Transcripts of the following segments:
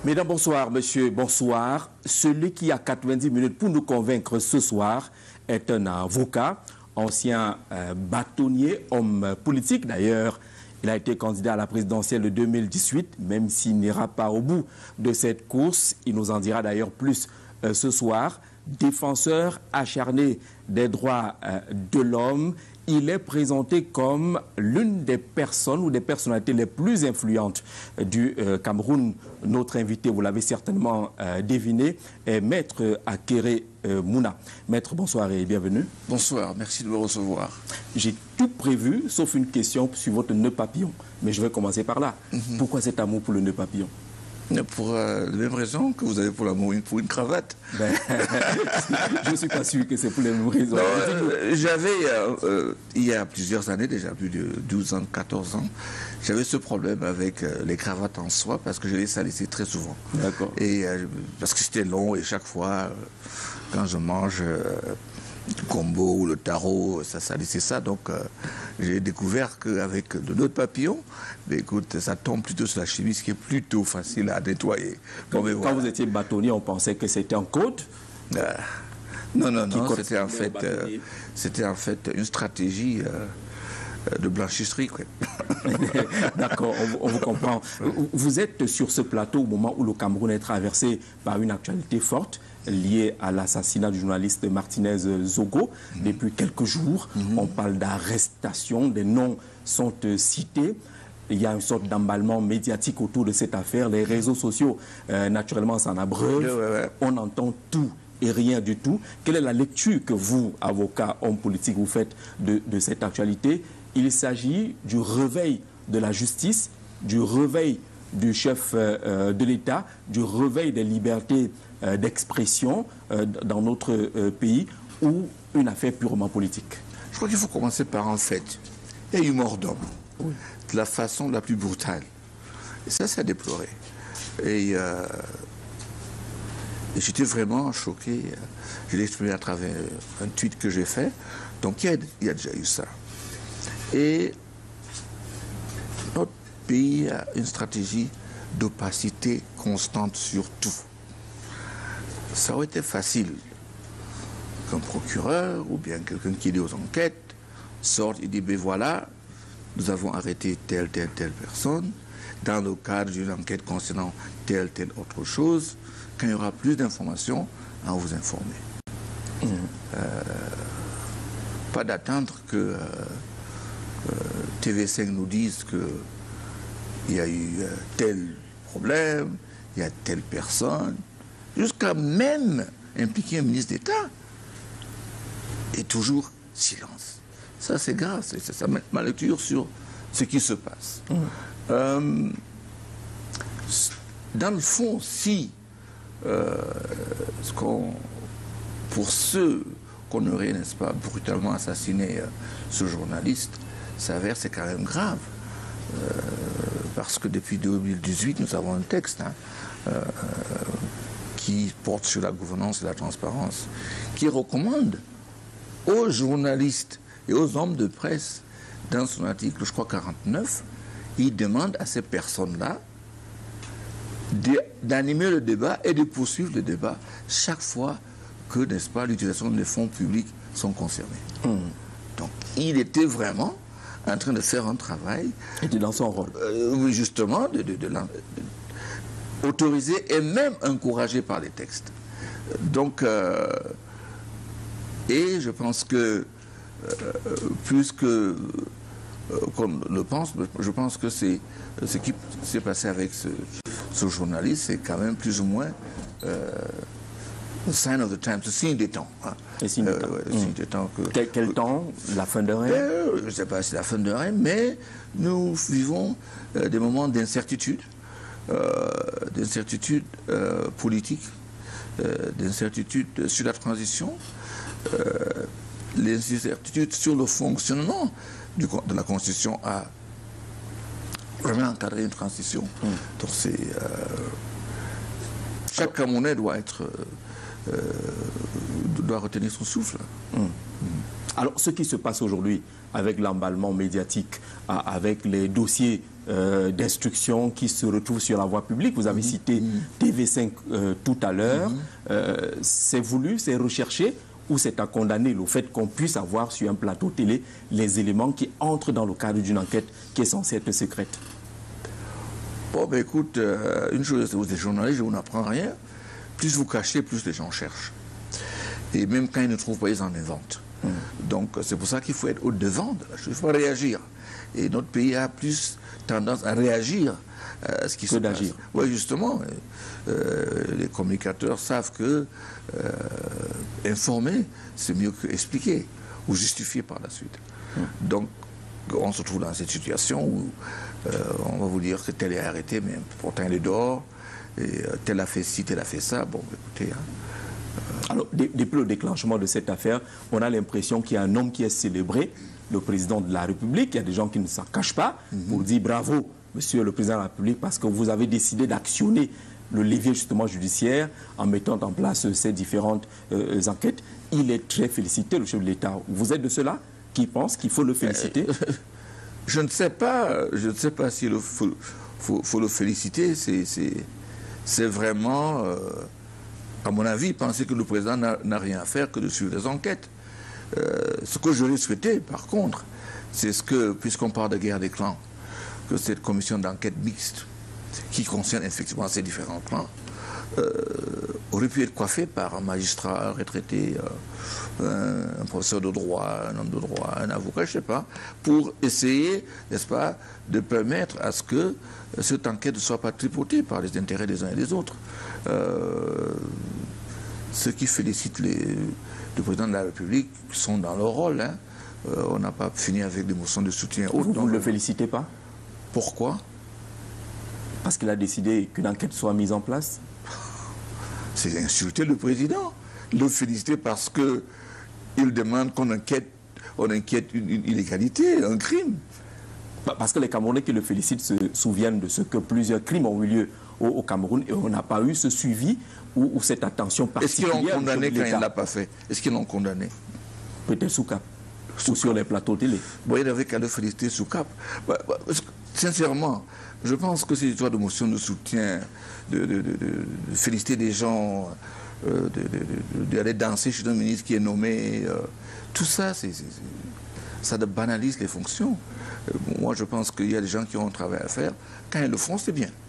Mesdames, bonsoir. Monsieur, bonsoir. Celui qui a 90 minutes pour nous convaincre ce soir est un avocat, ancien bâtonnier, homme politique. D'ailleurs, il a été candidat à la présidentielle de 2018, même s'il n'ira pas au bout de cette course. Il nous en dira d'ailleurs plus ce soir. Défenseur acharné des droits de l'homme, il est présenté comme l'une des personnes ou des personnalités les plus influentes du Cameroun. Notre invité, vous l'avez certainement deviné, est Maître Akere Mouna. Maître, bonsoir et bienvenue. Bonsoir, merci de me recevoir. J'ai tout prévu, sauf une question sur votre nœud papillon. Mais je vais commencer par là. Pourquoi cet amour pour le nœud papillon? Pour la même raison que vous avez pour l'amour pour une cravate. Ben, je ne suis pas sûr que c'est pour les mêmes raisons. J'avais, il y a plusieurs années, déjà plus de 12 ans, 14 ans, j'avais ce problème avec les cravates en soie parce que je les salissais très souvent. D'accord. Et parce que c'était long et chaque fois, quand je mange le combo ou le taro, ça salissait ça. Donc j'ai découvert qu'avec de l'eau de papillon, écoute, ça tombe plutôt sur la chimie, ce qui est plutôt facile à nettoyer. Quand voilà. vous étiez bâtonnier, on pensait que c'était en code. Non, c'était en fait une stratégie de blanchisserie. D'accord, on vous comprend. Vous êtes sur ce plateau au moment où le Cameroun est traversé par une actualité forte liée à l'assassinat du journaliste Martinez Zogo. Depuis quelques jours, on parle d'arrestation, des noms sont cités. Il y a une sorte d'emballement médiatique autour de cette affaire. Les réseaux sociaux, naturellement, s'en abreuvent. On entend tout et rien du tout. Quelle est la lecture que vous, avocat, homme politique, vous faites de cette actualité? Il s'agit du réveil de la justice, du réveil du chef de l'État, du réveil des libertés d'expression dans notre pays, ou une affaire purement politique? Je crois qu'il faut commencer par un fait. Il y a eu mort d'homme, de la façon la plus brutale. Et ça, c'est à déplorer. Et j'étais vraiment choqué. Je l'ai exprimé à travers un tweet que j'ai fait. Donc il y a déjà eu ça. Et notre pays a une stratégie d'opacité constante sur tout. Ça aurait été facile qu'un procureur ou bien quelqu'un qui est aux enquêtes sorte et dit, ben voilà, nous avons arrêté telle personne dans le cadre d'une enquête concernant telle autre chose. Quand il y aura plus d'informations, à vous informer. Pas d'attendre que TV5 nous dise qu'il y a eu tel problème, il y a telle personne, jusqu'à même impliquer un ministre d'État. Et toujours silence. Ça, c'est grave, c'est ça ma lecture sur ce qui se passe. Dans le fond, si pour ceux qu'on aurait, n'est-ce pas, brutalement assassiné ce journaliste, s'avère c'est quand même grave. Parce que depuis 2018, nous avons un texte qui porte sur la gouvernance et la transparence, qui recommande aux journalistes et aux hommes de presse, dans son article, je crois 49, il demande à ces personnes-là d'animer le débat et de poursuivre le débat chaque fois que, n'est-ce pas, l'utilisation des fonds publics sont concernés. Donc, il était vraiment en train de faire un travail. Il était dans son rôle. Oui, justement, autorisé et même encouragé par les textes. Donc, et je pense que, plus que qu'on le pense, je pense que c'est ce qui s'est passé avec ce journaliste, c'est quand même plus ou moins le sign of the times, le signe des temps. Hein. Le signe des temps. Le signe des temps quel temps? La fin de règne? Je ne sais pas si c'est la fin de règne, mais nous vivons des moments d'incertitude, politique, d'incertitude sur la transition, les incertitudes sur le fonctionnement de la Constitution a vraiment encadré une transition. Donc c'est chaque Camerounais doit retenir son souffle. Alors, ce qui se passe aujourd'hui avec l'emballement médiatique, avec les dossiers d'instruction qui se retrouvent sur la voie publique, vous avez cité TV5 tout à l'heure, c'est voulu, c'est recherché, ou c'est à condamner le fait qu'on puisse avoir sur un plateau télé les éléments qui entrent dans le cadre d'une enquête qui est censée être secrète? Bon, ben écoute, une chose, vous êtes journaliste, on n'apprend rien. Plus vous cachez, plus les gens cherchent. Et même quand ils ne trouvent pas, ils en inventent. Donc c'est pour ça qu'il faut être au-devant de la chose, il faut réagir. Et notre pays a plus tendance à réagir à ce qui se passe. Oui, justement. Les communicateurs savent que informer, c'est mieux que expliquer ou justifier par la suite. Donc on se trouve dans cette situation où on va vous dire que tel est arrêté, mais pourtant il est dehors, et tel a fait ci, tel a fait ça. Bon, écoutez... Alors, depuis le déclenchement de cette affaire, on a l'impression qu'il y a un homme qui est célébré, le président de la République. Il y a des gens qui ne s'en cachent pas pour dire bravo, monsieur le président de la République, parce que vous avez décidé d'actionner le levier justement judiciaire en mettant en place ces différentes enquêtes. Il est très félicité, le chef de l'État. Vous êtes de ceux-là qui pensent qu'il faut le féliciter? Je ne sais pas s'il faut le féliciter. C'est vraiment... à mon avis, penser que le président n'a rien à faire que de suivre les enquêtes. Ce que j'aurais souhaité, par contre, c'est ce que, puisqu'on parle de guerre des clans, que cette commission d'enquête mixte, qui concerne effectivement ces différents clans, aurait pu être coiffée par un magistrat retraité, un professeur de droit, un homme de droit, un avocat, je ne sais pas, pour essayer, n'est-ce pas, de permettre à ce que cette enquête ne soit pas tripotée par les intérêts des uns et des autres. Ceux qui félicitent le président de la République sont dans leur rôle. Hein. On n'a pas fini avec des motions de soutien. Vous ne le félicitez pas? Pourquoi? Parce qu'il a décidé qu'une enquête soit mise en place? C'est insulter le président. Le féliciter parce qu'il demande qu'on enquête une illégalité, un crime. Parce que les Camerounais qui le félicitent se souviennent de ce que plusieurs crimes ont eu lieu au Cameroun et on n'a pas eu ce suivi ou cette attention particulière. Est-ce qu'ils l'ont condamné quand il ne l'a pas fait? Est-ce qu'ils l'ont condamné? Peut-être sous cap. Ou sur les plateaux télé. Bon, il n'avait qu'à le féliciter sous cap. Sincèrement, je pense que ces histoires de motion de soutien, de féliciter des gens, d'aller danser chez un ministre qui est nommé, tout ça, ça banalise les fonctions. Moi, je pense qu'il y a des gens qui ont un travail à faire. Quand ils le font, c'est bien.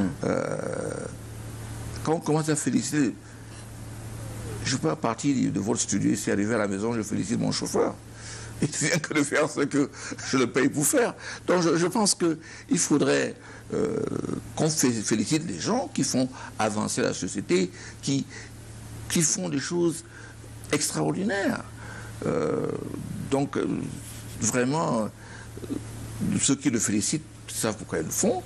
Quand on commence à féliciter, je ne peux pas partir de votre studio ici, arriver à la maison, je félicite mon chauffeur. Il ne vient que de faire ce que je le paye pour faire. Donc je pense qu'il faudrait qu'on félicite les gens qui font avancer la société, qui font des choses extraordinaires. Donc vraiment, ceux qui le félicitent savent pourquoi ils le font.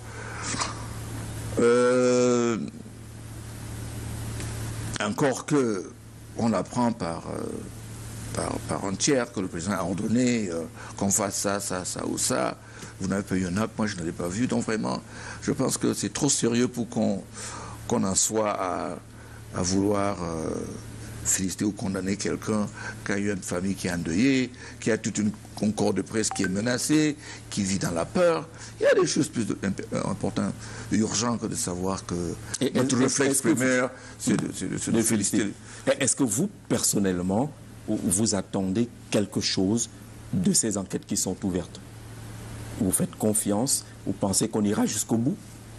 Encore que on apprend par un tiers que le président a ordonné qu'on fasse ça ou ça. Vous n'avez pas eu un acte, moi je ne l'ai pas vu. Donc vraiment, je pense que c'est trop sérieux pour qu'on en soit à vouloir féliciter ou condamner quelqu'un qui a eu une famille qui est endeuillée, qui a toute un corps de presse qui est menacé, qui vit dans la peur. Il y a des choses plus importantes, urgentes que de savoir que notre réflexe primaire, c'est de féliciter. Est-ce que vous, personnellement, vous attendez quelque chose de ces enquêtes qui sont ouvertes? Vous faites confiance? Vous pensez qu'on ira jusqu'au bout?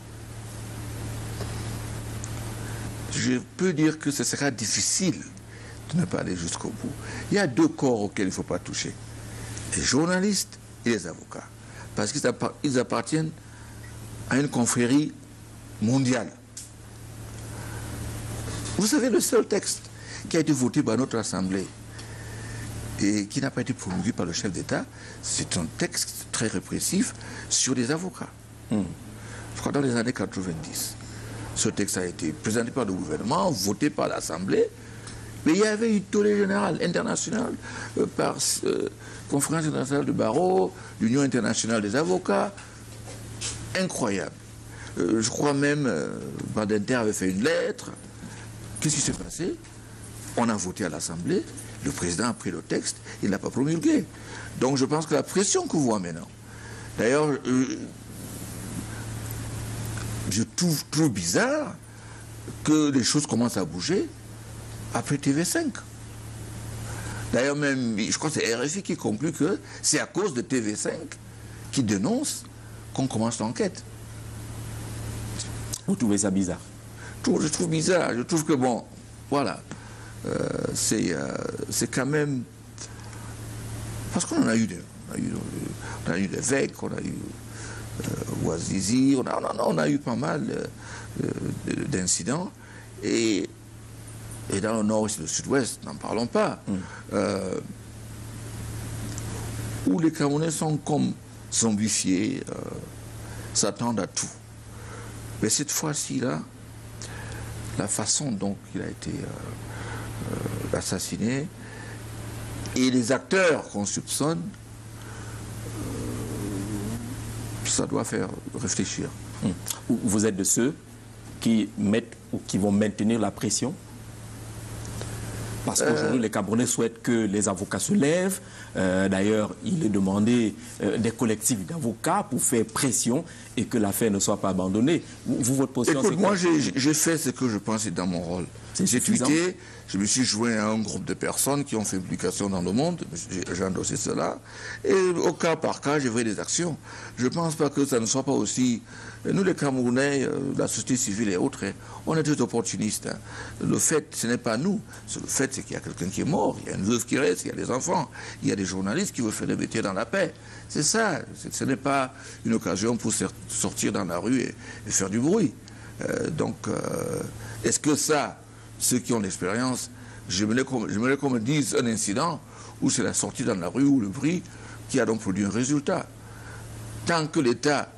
Je peux dire que ce sera difficile de ne pas aller jusqu'au bout. Il y a deux corps auxquels il ne faut pas toucher. Les journalistes et les avocats. Parce qu'ils appartiennent à une confrérie mondiale. Vous savez, le seul texte qui a été voté par notre Assemblée et qui n'a pas été promulgué par le chef d'État, c'est un texte très répressif sur les avocats. Je crois dans les années 90. Ce texte a été présenté par le gouvernement, voté par l'Assemblée, mais il y avait une tollée générale internationale par Conférence internationale de barreau, l'Union internationale des avocats. Incroyable. Je crois même Badinter avait fait une lettre. Qu'est-ce qui s'est passé? On a voté à l'Assemblée, Le président a pris le texte, il ne l'a pas promulgué. Donc je pense que la pression qu'on voit maintenant, d'ailleurs, je trouve bizarre que les choses commencent à bouger après TV5. D'ailleurs, même, je crois que c'est RFI qui conclut que c'est à cause de TV5 qui dénonce qu'on commence l'enquête. Vous trouvez ça bizarre? Je trouve bizarre. Je trouve que, bon, voilà, c'est quand même... Parce qu'on en a eu des... On a eu l'évêque, on a eu Ouazizi, on a eu pas mal d'incidents. Et dans le nord et le sud-ouest, n'en parlons pas, où les Camerounais sont comme zombifiés, s'attendent à tout. Mais cette fois-ci-là, la façon dont il a été assassiné et les acteurs qu'on soupçonne, ça doit faire réfléchir. Vous êtes de ceux qui mettent ou qui vont maintenir la pression? Parce qu'aujourd'hui, les Camerounais souhaitent que les avocats se lèvent. D'ailleurs, il est demandé des collectifs d'avocats pour faire pression et que l'affaire ne soit pas abandonnée. Vous, votre position, écoute, moi, j'ai fait ce que je pensais dans mon rôle. J'ai tweeté, je me suis joint à un groupe de personnes qui ont fait publication dans le monde, j'ai endossé cela, et au cas par cas, j'ai fait des actions. Je ne pense pas que ça ne soit pas aussi... Nous, les Camerounais, la société civile et autres, on est tous opportunistes. Hein. Le fait, ce n'est pas nous. Le fait, c'est qu'il y a quelqu'un qui est mort, il y a une veuve qui reste, il y a des enfants, il y a des journalistes qui veulent faire le métier dans la paix. C'est ça. Ce n'est pas une occasion pour sortir dans la rue et faire du bruit. Donc, est-ce que ça, ceux qui ont l'expérience, j'aimerais qu'on me dise un incident où c'est la sortie dans la rue ou le bruit qui a donc produit un résultat. Tant que l'État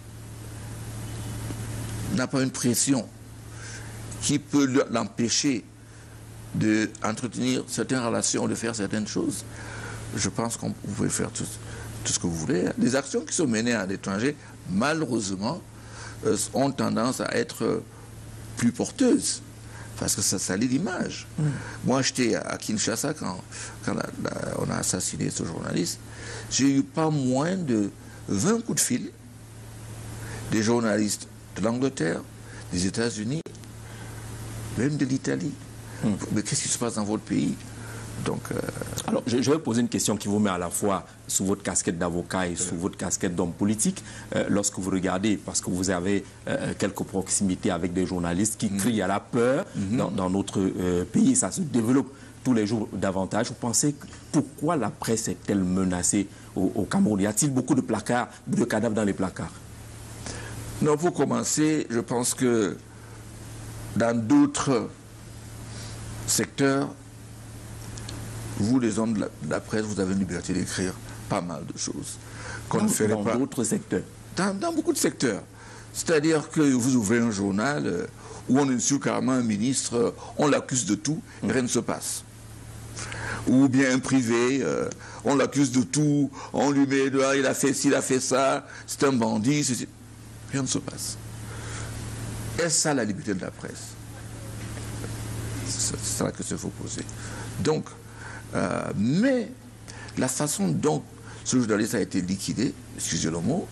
n'a pas une pression qui peut l'empêcher d'entretenir certaines relations, de faire certaines choses, je pense qu'on pouvait faire tout ce que vous voulez. Les actions qui sont menées à l'étranger, malheureusement, ont tendance à être plus porteuses, parce que ça salit l'image. Moi, j'étais à Kinshasa quand on a assassiné ce journaliste. J'ai eu pas moins de 20 coups de fil des journalistes de l'Angleterre, des États-Unis, même de l'Italie. Mais qu'est-ce qui se passe dans votre pays? Donc, alors, je vais poser une question qui vous met à la fois sous votre casquette d'avocat et sous votre casquette d'homme politique. Lorsque vous regardez, parce que vous avez quelques proximités avec des journalistes qui crient à la peur dans notre pays, ça se développe tous les jours davantage. Vous pensez pourquoi la presse est-elle menacée au Cameroun? Y a-t-il beaucoup de placards, de cadavres dans les placards? Non, pour commencer, je pense que dans d'autres secteurs, vous, les hommes de la presse, vous avez une liberté d'écrire pas mal de choses qu'on ne ferait pas. Dans d'autres secteurs? Dans beaucoup de secteurs. C'est-à-dire que vous ouvrez un journal où on insulte carrément un ministre, on l'accuse de tout, et rien ne se passe. Ou bien un privé, on l'accuse de tout, on lui met dehors, il a fait ci, il a fait ça, c'est un bandit, rien ne se passe. Est-ce ça la liberté de la presse? C'est ça la question qu'il faut poser. Donc, mais la façon dont ce journaliste a été liquidé, excusez le mot,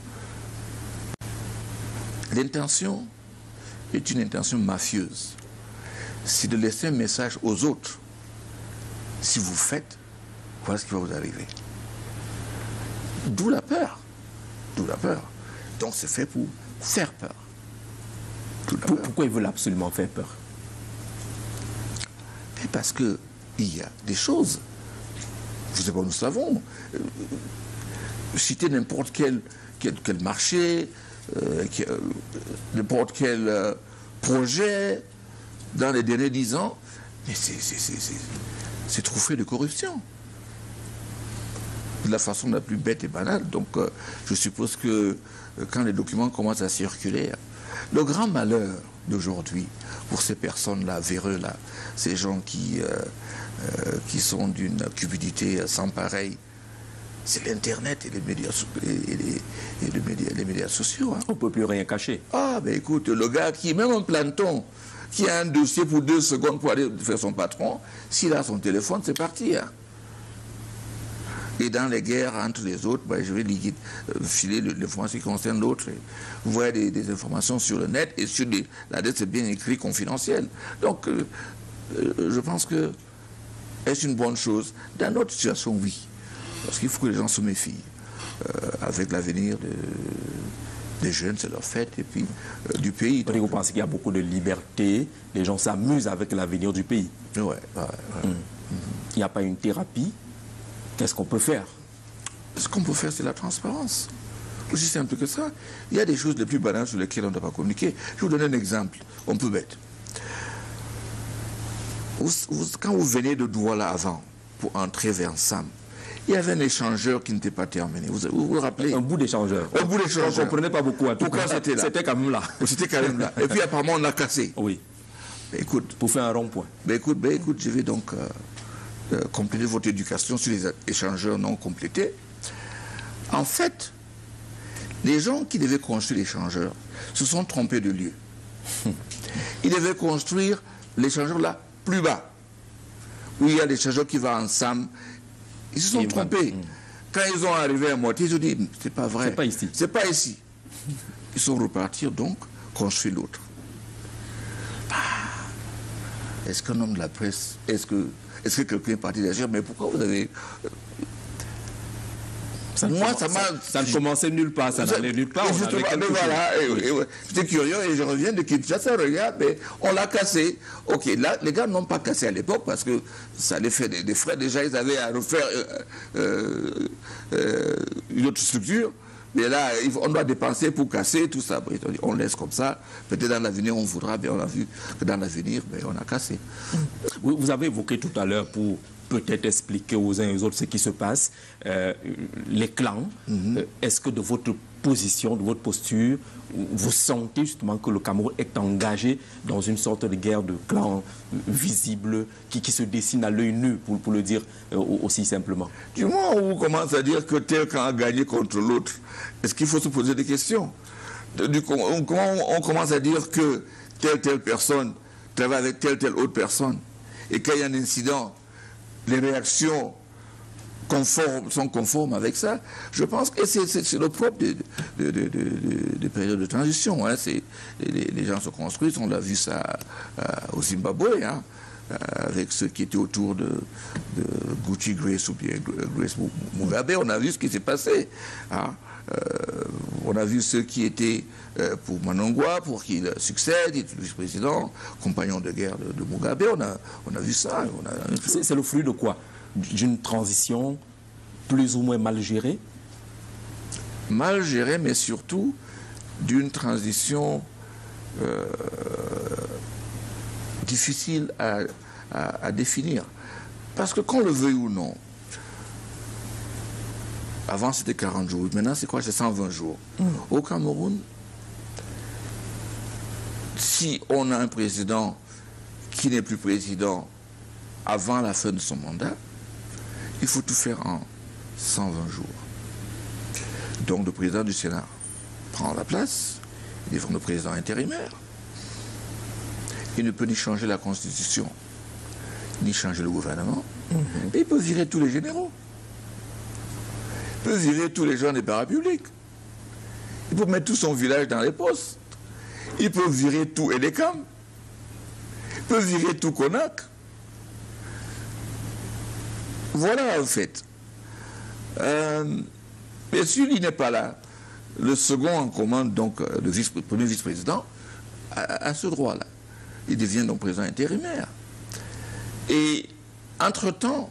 l'intention est une intention mafieuse. C'est de laisser un message aux autres. Si vous faites, voilà ce qui va vous arriver. D'où la peur. D'où la peur. Donc c'est fait pour faire peur. Pourquoi ils veulent absolument faire peur? Mais parce qu'il y a des choses. Je ne sais pas, nous savons. Citer n'importe quel marché, n'importe quel projet dans les derniers 10 ans, mais c'est truffé de corruption. De la façon la plus bête et banale. Donc je suppose que quand les documents commencent à circuler, le grand malheur d'aujourd'hui pour ces personnes-là, véreux-là, ces gens qui sont d'une cupidité sans pareil, c'est l'Internet et les médias sociaux. Hein. On ne peut plus rien cacher. Ah, ben écoute, le gars qui, même un planton, qui a un dossier pour 2 secondes pour aller faire son patron, s'il a son téléphone, c'est parti. Hein. Et dans les guerres entre les autres, je vais filer l'information qui concerne l'autre. Vous voyez des informations sur le net et sur la dette, c'est bien écrit confidentiel. Donc, je pense que est-ce une bonne chose? Dans notre situation, oui. Parce qu'il faut que les gens se méfient. Avec l'avenir des jeunes, c'est leur fête, et puis du pays. Donc, vous pensez qu'il y a beaucoup de liberté, les gens s'amusent avec l'avenir du pays? Ouais. Il n'y a pas une thérapie? Qu'est-ce qu'on peut faire? Ce qu'on peut faire, c'est la transparence. Aussi simple que ça. Il y a des choses les plus banales sur lesquelles on ne doit pas communiquer. Je vais vous donner un exemple, un peu bête. Quand vous venez de Douala avant, pour entrer vers Sam, il y avait un échangeur qui n'était pas terminé. Vous vous rappelez? Un bout d'échangeur. Un bout d'échangeur. On ne comprenait pas beaucoup. Pourquoi c'était là? C'était quand même là. C'était quand même là. Et puis apparemment, on l'a cassé. Oui. Mais écoute. Pour faire un rond-point. Écoute, je vais donc compléter votre éducation sur les échangeurs non complétés. En fait, les gens qui devaient construire l'échangeur se sont trompés de lieu. Ils devaient construire l'échangeur là plus bas, où il y a l'échangeur qui va ensemble. Ils se sont trompés. Quand ils sont arrivés à moitié, ils ont dit, c'est pas vrai. C'est pas ici. C'est pas ici. Ils sont repartis donc construire l'autre. Est-ce qu'un homme de la presse, est-ce que quelqu'un est parti d'agir? Mais pourquoi vous avez... Ça ne commençait nulle part, ça n'allait nulle part. J'étais curieux et je reviens de Kinshasa, regarde, mais on l'a cassé. Ok, là, les gars n'ont pas cassé à l'époque parce que ça allait faire des frais. Déjà, ils avaient à refaire une autre structure. Mais là, on doit dépenser pour casser tout ça. On laisse comme ça. Peut-être dans l'avenir, on voudra. Mais on a vu que dans l'avenir, on a cassé. Vous avez évoqué tout à l'heure pour peut-être expliquer aux uns et aux autres ce qui se passe, les clans. Est-ce que de votre position, de votre posture, vous sentez justement que le Cameroun est engagé dans une sorte de guerre de clans visible qui se dessine à l'œil nu, pour le dire aussi simplement? Du moment où on commence à dire que tel camp a gagné contre l'autre, est-ce qu'il faut se poser des questions? On commence à dire que telle personne travaille avec telle autre personne, et quand il y a un incident, les réactions sont conformes avec ça. Je pense que c'est le propre des périodes de transition. Hein. Les gens se construisent, on l'a vu ça au Zimbabwe, hein, avec ceux qui étaient autour de Gucci Grace ou bien Grace Mugabe. On a vu ce qui s'est passé. Hein. On a vu ceux qui étaient pour Manangwa, pour qu'il succède, il est vice-président, compagnon de guerre de Mugabe. On a vu ça. C'est le fruit de quoi? D'une transition plus ou moins mal gérée? Mal gérée, mais surtout d'une transition difficile à définir. Parce que qu'on le veuille ou non, avant c'était 40 jours, maintenant c'est quoi? C'est 120 jours. Au Cameroun, si on a un président qui n'est plus président avant la fin de son mandat, il faut tout faire en 120 jours. Donc le président du Sénat prend la place, il est le président intérimaire. Il ne peut ni changer la Constitution, ni changer le gouvernement. Mais il peut virer tous les généraux. Il peut virer tous les gens des parapublics. Il peut mettre tout son village dans les postes. Il peut virer tout Edekam. Il peut virer tout Konak. Voilà, en fait. Bien sûr, il n'est pas là. Le second en commande, donc le premier vice-président, a ce droit-là. Il devient donc président intérimaire. Et, entre-temps,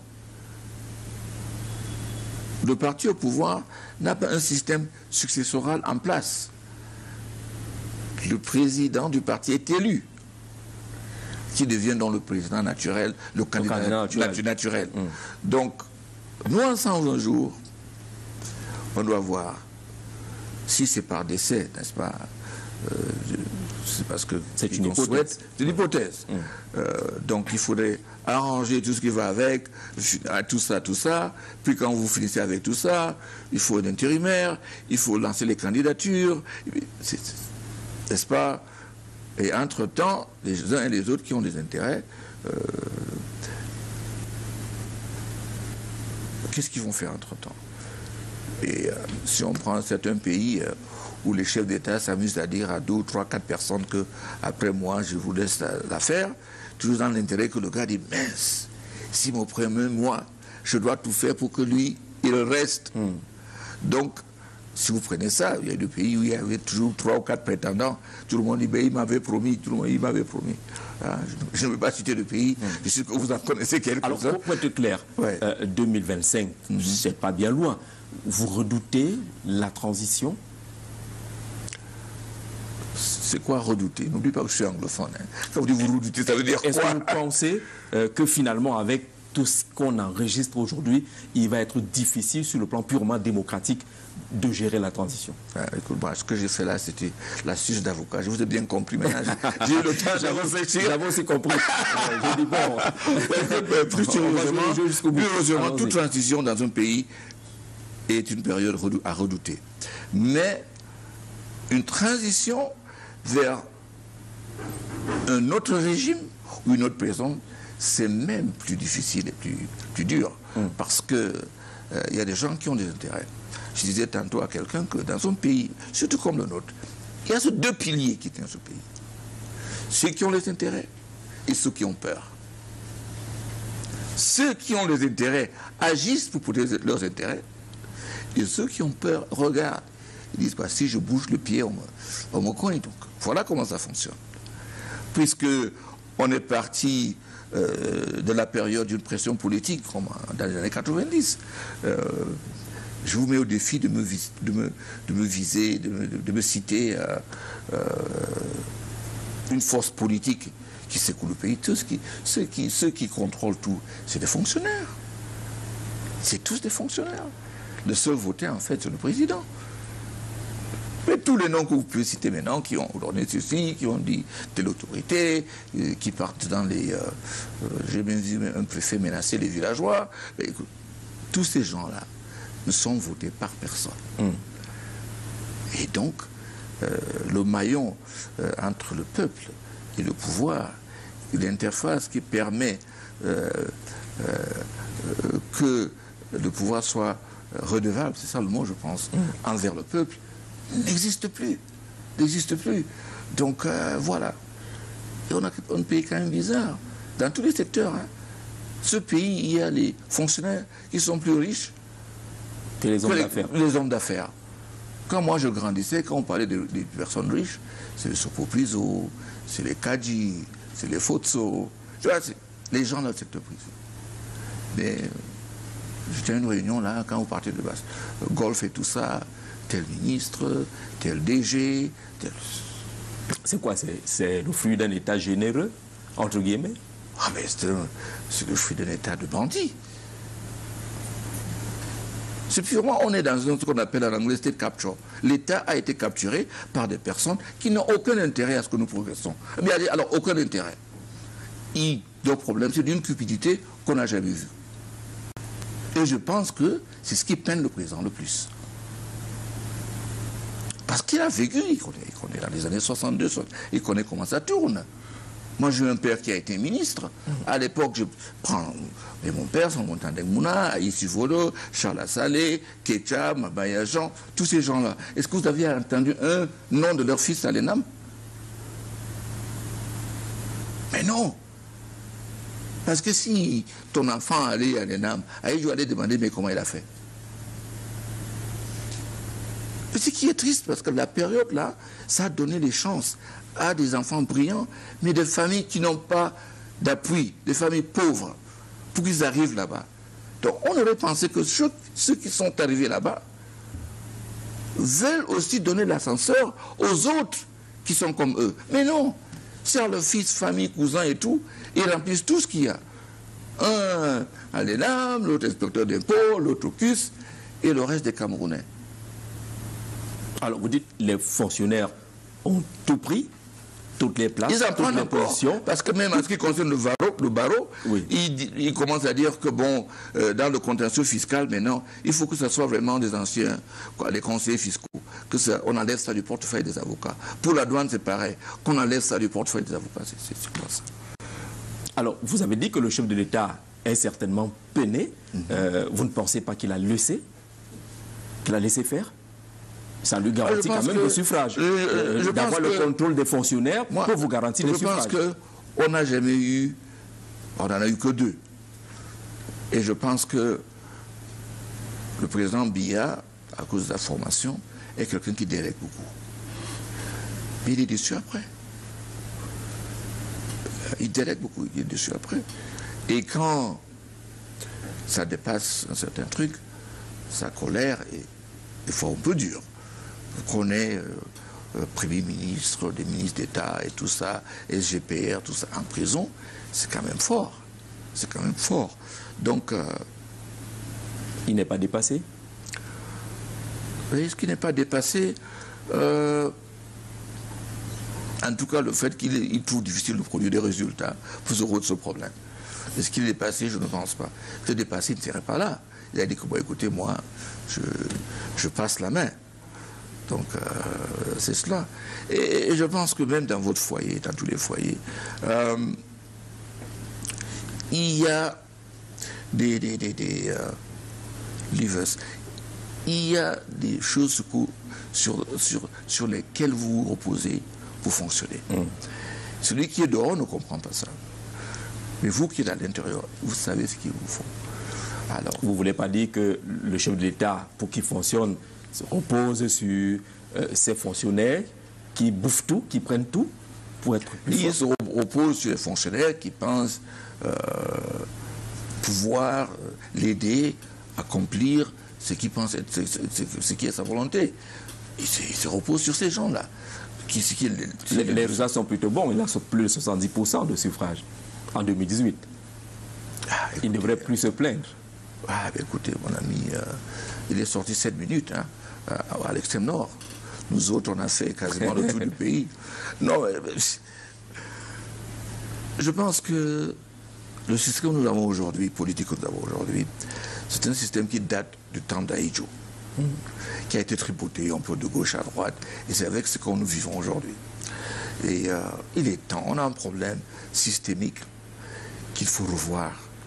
le parti au pouvoir n'a pas un système successoral en place. Le président du parti est élu, qui devient donc le président naturel, le candidat naturel. Donc, nous, en 120 jours, on doit voir si c'est par décès, n'est-ce pas? C'est parce que c'est une hypothèse. C'est une hypothèse. Donc il faudrait arranger tout ce qui va avec, tout ça. Puis quand vous finissez avec tout ça, il faut un intérimaire, il faut lancer les candidatures, n'est-ce pas? Et entre-temps, les uns et les autres qui ont des intérêts, qu'est-ce qu'ils vont faire entre-temps? Et si on prend certains pays où les chefs d'État s'amusent à dire à 2, 3, 4 personnes que après moi, je vous laisse la faire, toujours dans l'intérêt que le gars dit, mince, si mon premier moi, je dois tout faire pour que lui, il reste. Donc, si vous prenez ça, il y a des pays où il y avait toujours 3 ou 4 prétendants. Tout le monde dit, ben, il m'avait promis, tout le monde, il m'avait promis. Hein, je ne veux pas citer de pays, je suis sûr que vous en connaissez quelques-uns. Alors, pour être clair, 2025, c'est pas bien loin. Vous redoutez la transition? C'est quoi redouter? N'oublie pas que je suis anglophone. Hein. Quand vous dites vous redoutez, ça veut dire quoi? Est-ce que vous pensez que finalement, avec tout ce qu'on enregistre aujourd'hui, il va être difficile sur le plan purement démocratique de gérer la transition? Écoute, bon, ce que j'ai fait là, c'était l'astuce d'avocat. Je vous ai bien compris maintenant. J'ai eu le temps de réfléchir. J'avais aussi compris. J'ai dit, bon, plus heureusement, toute transition dans un pays est une période à redouter. Mais une transition vers un autre régime ou une autre personne, c'est même plus difficile et plus dur. Parce que il y a des gens qui ont des intérêts. Je disais tantôt à quelqu'un que dans un pays, surtout comme le nôtre, il y a ces 2 piliers qui tiennent ce pays. Ceux qui ont les intérêts et ceux qui ont peur. Ceux qui ont les intérêts agissent pour protéger leurs intérêts. Et ceux qui ont peur regardent. Ils disent, bah, si je bouge le pied, on me cogne. Donc, voilà comment ça fonctionne. Puisque on est parti de la période d'une pression politique, comme dans les années 90. Je vous mets au défi de me viser, de me citer une force politique qui secoue le pays. Ceux qui contrôlent tout, c'est des fonctionnaires. C'est tous des fonctionnaires. Le seul voté, en fait, c'est le président. Mais tous les noms que vous pouvez citer maintenant, qui ont ordonné ceci, qui ont dit telle autorité, qui partent dans les... j'ai même vu un préfet menacer les villageois. Mais écoute, tous ces gens-là ne sont votés par personne. Et donc, le maillon entre le peuple et le pouvoir, l'interface qui permet que le pouvoir soit redevable, c'est ça le mot, je pense, envers le peuple, n'existe plus. Donc, voilà. Et on a un pays quand même bizarre. Dans tous les secteurs, hein. Ce pays, il y a les fonctionnaires qui sont plus riches que les hommes d'affaires. Les hommes d'affaires. Quand moi je grandissais, quand on parlait des personnes riches, c'est les Sopopriso, c'est les Kadji, c'est les Fotso, les gens dans le secteur privé. Mais j'étais à une réunion là, quand vous partez de base, golf et tout ça, tel ministre, tel DG, tel... C'est quoi? C'est le fruit d'un état généreux, entre guillemets? Ah mais c'est le fruit d'un état de bandit. C'est purement, on est dans ce qu'on appelle en anglais state capture. L'État a été capturé par des personnes qui n'ont aucun intérêt à ce que nous progressons. Mais alors, aucun intérêt. Le problème, c'est d'une cupidité qu'on n'a jamais vue. Et je pense que c'est ce qui peine le président le plus. Parce qu'il a vécu, il connaît dans les années 62, il connaît comment ça tourne. Moi, j'ai eu un père qui a été ministre. À l'époque, je prends mon père, son Montandeng Mouna, Aïssi Volo, Charles Salé, Kecha, Mabaya Jean, tous ces gens-là. Est-ce que vous aviez entendu un nom de leur fils à l'ENAM? Mais non. Parce que si ton enfant allait à l'ENAM, je allais demander, mais comment il a fait? Ce qui est triste, parce que la période là, ça a donné des chances à des enfants brillants, mais des familles qui n'ont pas d'appui, des familles pauvres, pour qu'ils arrivent là-bas. Donc on aurait pensé que ceux qui sont arrivés là-bas veulent aussi donner l'ascenseur aux autres qui sont comme eux. Mais non, c'est leur fils, famille, cousins et tout, ils remplissent tout ce qu'il y a. Un à l'ENAM, l'autre inspecteur d'impôts, l'autre au CUS, et le reste des Camerounais. Alors vous dites les fonctionnaires ont tout pris, toutes les places, ils en prennent toutes les positions. Parce que même en ce qui concerne le barreau, oui. il commence à dire que bon, dans le contentieux fiscal, maintenant, il faut que ce soit vraiment des anciens, les conseillers fiscaux. qu'on enlève ça du portefeuille des avocats. Pour la douane, c'est pareil. Qu'on enlève ça du portefeuille des avocats, c'est quoi ça? Alors, vous avez dit que le chef de l'État est certainement peiné. Vous ne pensez pas qu'il a laissé faire? Ça lui garantit quand même le suffrage. D'avoir le contrôle des fonctionnaires peut vous garantir le suffrage. Je pense qu'on n'a jamais eu... On n'en a eu que 2. Et je pense que le président Biya, à cause de la formation, est quelqu'un qui délègue beaucoup. Mais il est déçu après. Il délègue beaucoup, il est déçu après. Et quand ça dépasse un certain truc, sa colère est des fois un peu dure. Qu'on ait Premier ministre, des ministres d'État et tout ça, SGPR, tout ça, en prison, c'est quand même fort. C'est quand même fort. Donc... il n'est pas dépassé? Ce qui n'est pas dépassé, en tout cas, le fait qu'il trouve difficile de produire des résultats vous aurez de ce problème. Est-ce qu'il est dépassé? Je ne pense pas. Si il est dépassé, il ne serait pas là. Il a dit que, bon, écoutez, moi, je passe la main. Donc, c'est cela. Et je pense que même dans votre foyer, dans tous les foyers, il y a des livres. Il y a des choses sur lesquelles vous vous reposez pour fonctionner. Celui qui est dehors ne comprend pas ça. Mais vous qui êtes à l'intérieur, vous savez ce qu'il vous faut. Alors, vous ne voulez pas dire que le chef de l'État, pour qu'il fonctionne, se repose sur ces fonctionnaires qui bouffent tout, qui prennent tout pour être plus fort? Il se repose sur les fonctionnaires qui pensent pouvoir l'aider à accomplir ce qu'il pense être, ce qui est sa volonté. Il se repose sur ces gens-là. Les résultats sont plutôt bons. Il a plus de 70% de suffrage en 2018. Il ne devrait plus se plaindre. Écoutez, mon ami, il est sorti 7 minutes à l'extrême nord. Nous autres, on a fait quasiment le tour du pays. Non, je pense que le système que nous avons aujourd'hui, politique que nous avons aujourd'hui, c'est un système qui date du temps d'Aïdjo, qui a été tripoté un peu de gauche à droite, et c'est avec ce que nous vivons aujourd'hui. Et il est temps, on a un problème systémique qu'il faut revoir,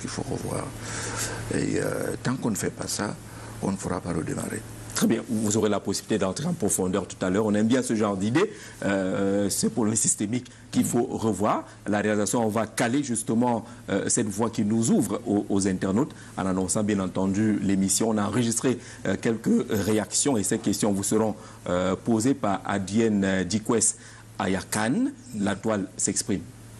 Et tant qu'on ne fait pas ça, on ne pourra pas redémarrer. Très bien, vous aurez la possibilité d'entrer en profondeur tout à l'heure. On aime bien ce genre d'idée. C'est pour le systémique qu'il faut revoir. La réalisation, on va caler justement cette voie qui nous ouvre aux internautes en annonçant bien entendu l'émission. On a enregistré quelques réactions et ces questions vous seront posées par Adienne Dikwes Ayakan. La toile s'exprime.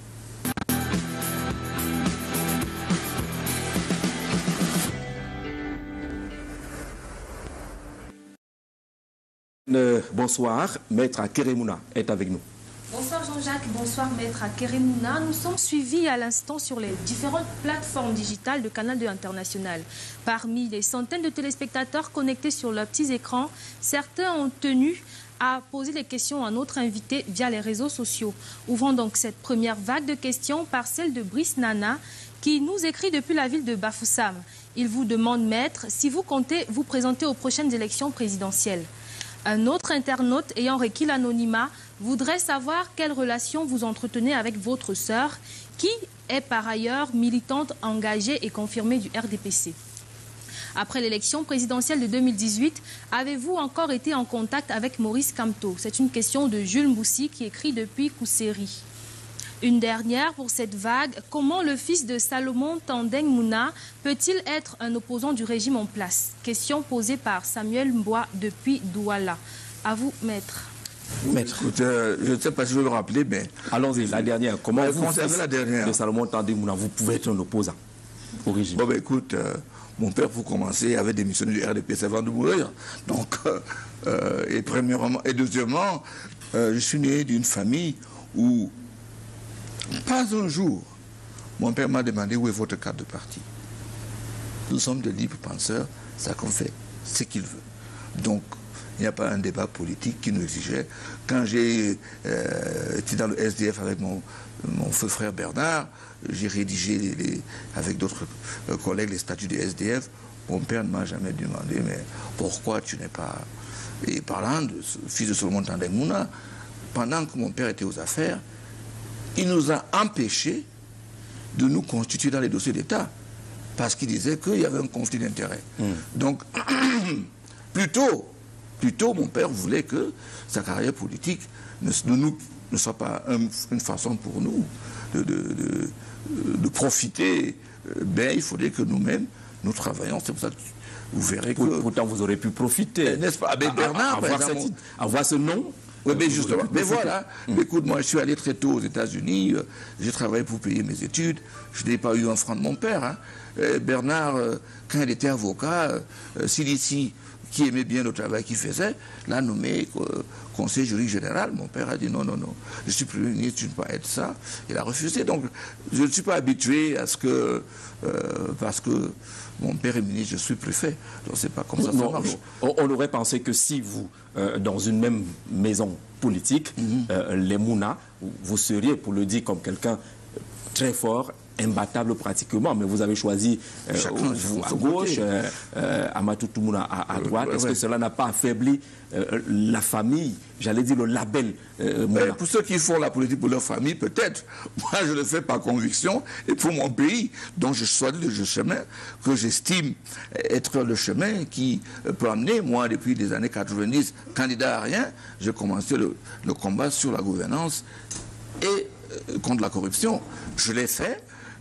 Bonsoir, Maître Keremouna est avec nous. Bonsoir Jean-Jacques, bonsoir Maître Keremouna. Nous sommes suivis à l'instant sur les différentes plateformes digitales de Canal 2 International. Parmi les centaines de téléspectateurs connectés sur leurs petits écrans, certains ont tenu à poser des questions à notre invité via les réseaux sociaux. Ouvrons donc cette première vague de questions par celle de Brice Nana qui nous écrit depuis la ville de Bafoussam. Il vous demande, Maître, si vous comptez vous présenter aux prochaines élections présidentielles. Un autre internaute ayant requis l'anonymat voudrait savoir quelle relation vous entretenez avec votre sœur, qui est par ailleurs militante engagée et confirmée du RDPC. Après l'élection présidentielle de 2018, avez-vous encore été en contact avec Maurice Kamto? C'est une question de Jules Moussi qui écrit depuis Kousséri. Une dernière pour cette vague, comment le fils de Salomon Tandeng Mouna peut-il être un opposant du régime en place? Question posée par Samuel Mboua depuis Douala. À vous, Maître. Maître, je ne sais pas si je veux le rappeler, mais... Allons-y, la dernière. Comment vous, fils la dernière de Salomon Tandeng Mouna, vous pouvez être un opposant au régime? Bon, écoute, mon père, pour commencer, avait démissionné du RDPC avant de mourir. Donc, et premièrement, et deuxièmement, je suis né d'une famille où... Pas un jour, mon père m'a demandé où est votre carte de parti. Nous sommes de libres penseurs, ça qu'on fait ce qu'il veut. Donc, il n'y a pas un débat politique qui nous exigeait. Quand j'ai été dans le SDF avec mon feu frère Bernard, j'ai rédigé avec d'autres collègues les statuts du SDF. Mon père ne m'a jamais demandé, mais pourquoi tu n'es pas Et parlant de ce fils de Solomon Tandeng Mouna, pendant que mon père était aux affaires, il nous a empêchés de nous constituer dans les dossiers d'État parce qu'il disait qu'il y avait un conflit d'intérêts. Donc, plutôt, mon père voulait que sa carrière politique ne soit pas une façon pour nous de profiter. Ben, il faudrait que nous-mêmes, nous travaillions. C'est pour ça que vous verrez que... Pourtant, vous aurez pu profiter. N'est-ce pas? Bernard, par exemple, avoir ce nom. Oui, mais justement. Mais voilà. Écoute, moi, je suis allé très tôt aux États-Unis. J'ai travaillé pour payer mes études. Je n'ai pas eu un franc de mon père. Hein. Bernard, quand il était avocat, Silici, qui aimait bien le travail qu'il faisait, l'a nommé conseiller juridique général. Mon père a dit non, non, non. Je suis Premier ministre, tu ne peux pas être ça. Il a refusé. Donc, je ne suis pas habitué à ce que... parce que mon père est ministre, je suis préfet. Donc, c'est pas comme ça que ça marche. On aurait pensé que si vous, dans une même maison politique, les Mouna, vous seriez, pour le dire comme quelqu'un très fort, imbattable pratiquement, mais vous avez choisi vous à gauche, Amatou Toumouna à droite. Est-ce que cela n'a pas affaibli la famille, j'allais dire le label Pour ceux qui font la politique pour leur famille, peut-être. Moi, je le fais par conviction et pour mon pays. Donc, je choisis le chemin que j'estime être le chemin qui peut amener. Moi, depuis les années 90, candidat à rien, j'ai commencé le combat sur la gouvernance et contre la corruption. Je l'ai fait.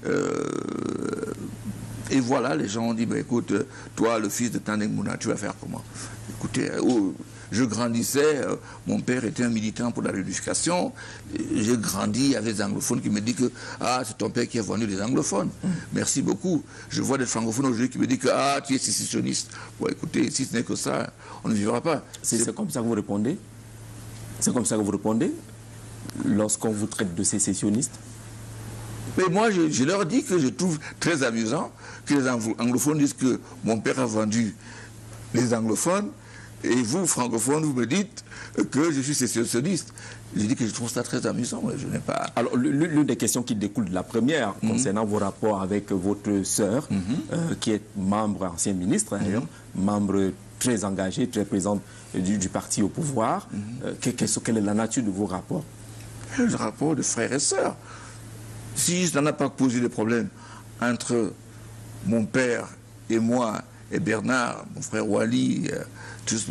Et voilà, les gens ont dit, bah, écoute, toi, le fils de Tandeng Mouna, tu vas faire comment? Écoutez, je grandissais, mon père était un militant pour la réunification, j'ai grandi avec des anglophones qui me disent que c'est ton père qui a vendu les anglophones. Merci beaucoup. Je vois des francophones aujourd'hui qui me disent que tu es sécessionniste. Bon, écoutez, si ce n'est que ça, on ne vivra pas. C'est comme ça que vous répondez? C'est comme ça que vous répondez lorsqu'on vous traite de sécessionniste? Mais moi, je leur dis que je trouve très amusant que les anglophones disent que mon père a vendu les anglophones et vous, francophones, vous me dites que je suis sécessionniste. Je dis que je trouve ça très amusant, mais je n'ai pas... Alors, l'une des questions qui découle de la première, concernant vos rapports avec votre sœur, qui est membre, ancien ministre d'ailleurs, membre très engagé, très présente du parti au pouvoir, quelle est la nature de vos rapports? Le rapport de frères et sœurs. Si ça n'a pas posé de problème entre mon père et moi et Bernard, mon frère Wally, tous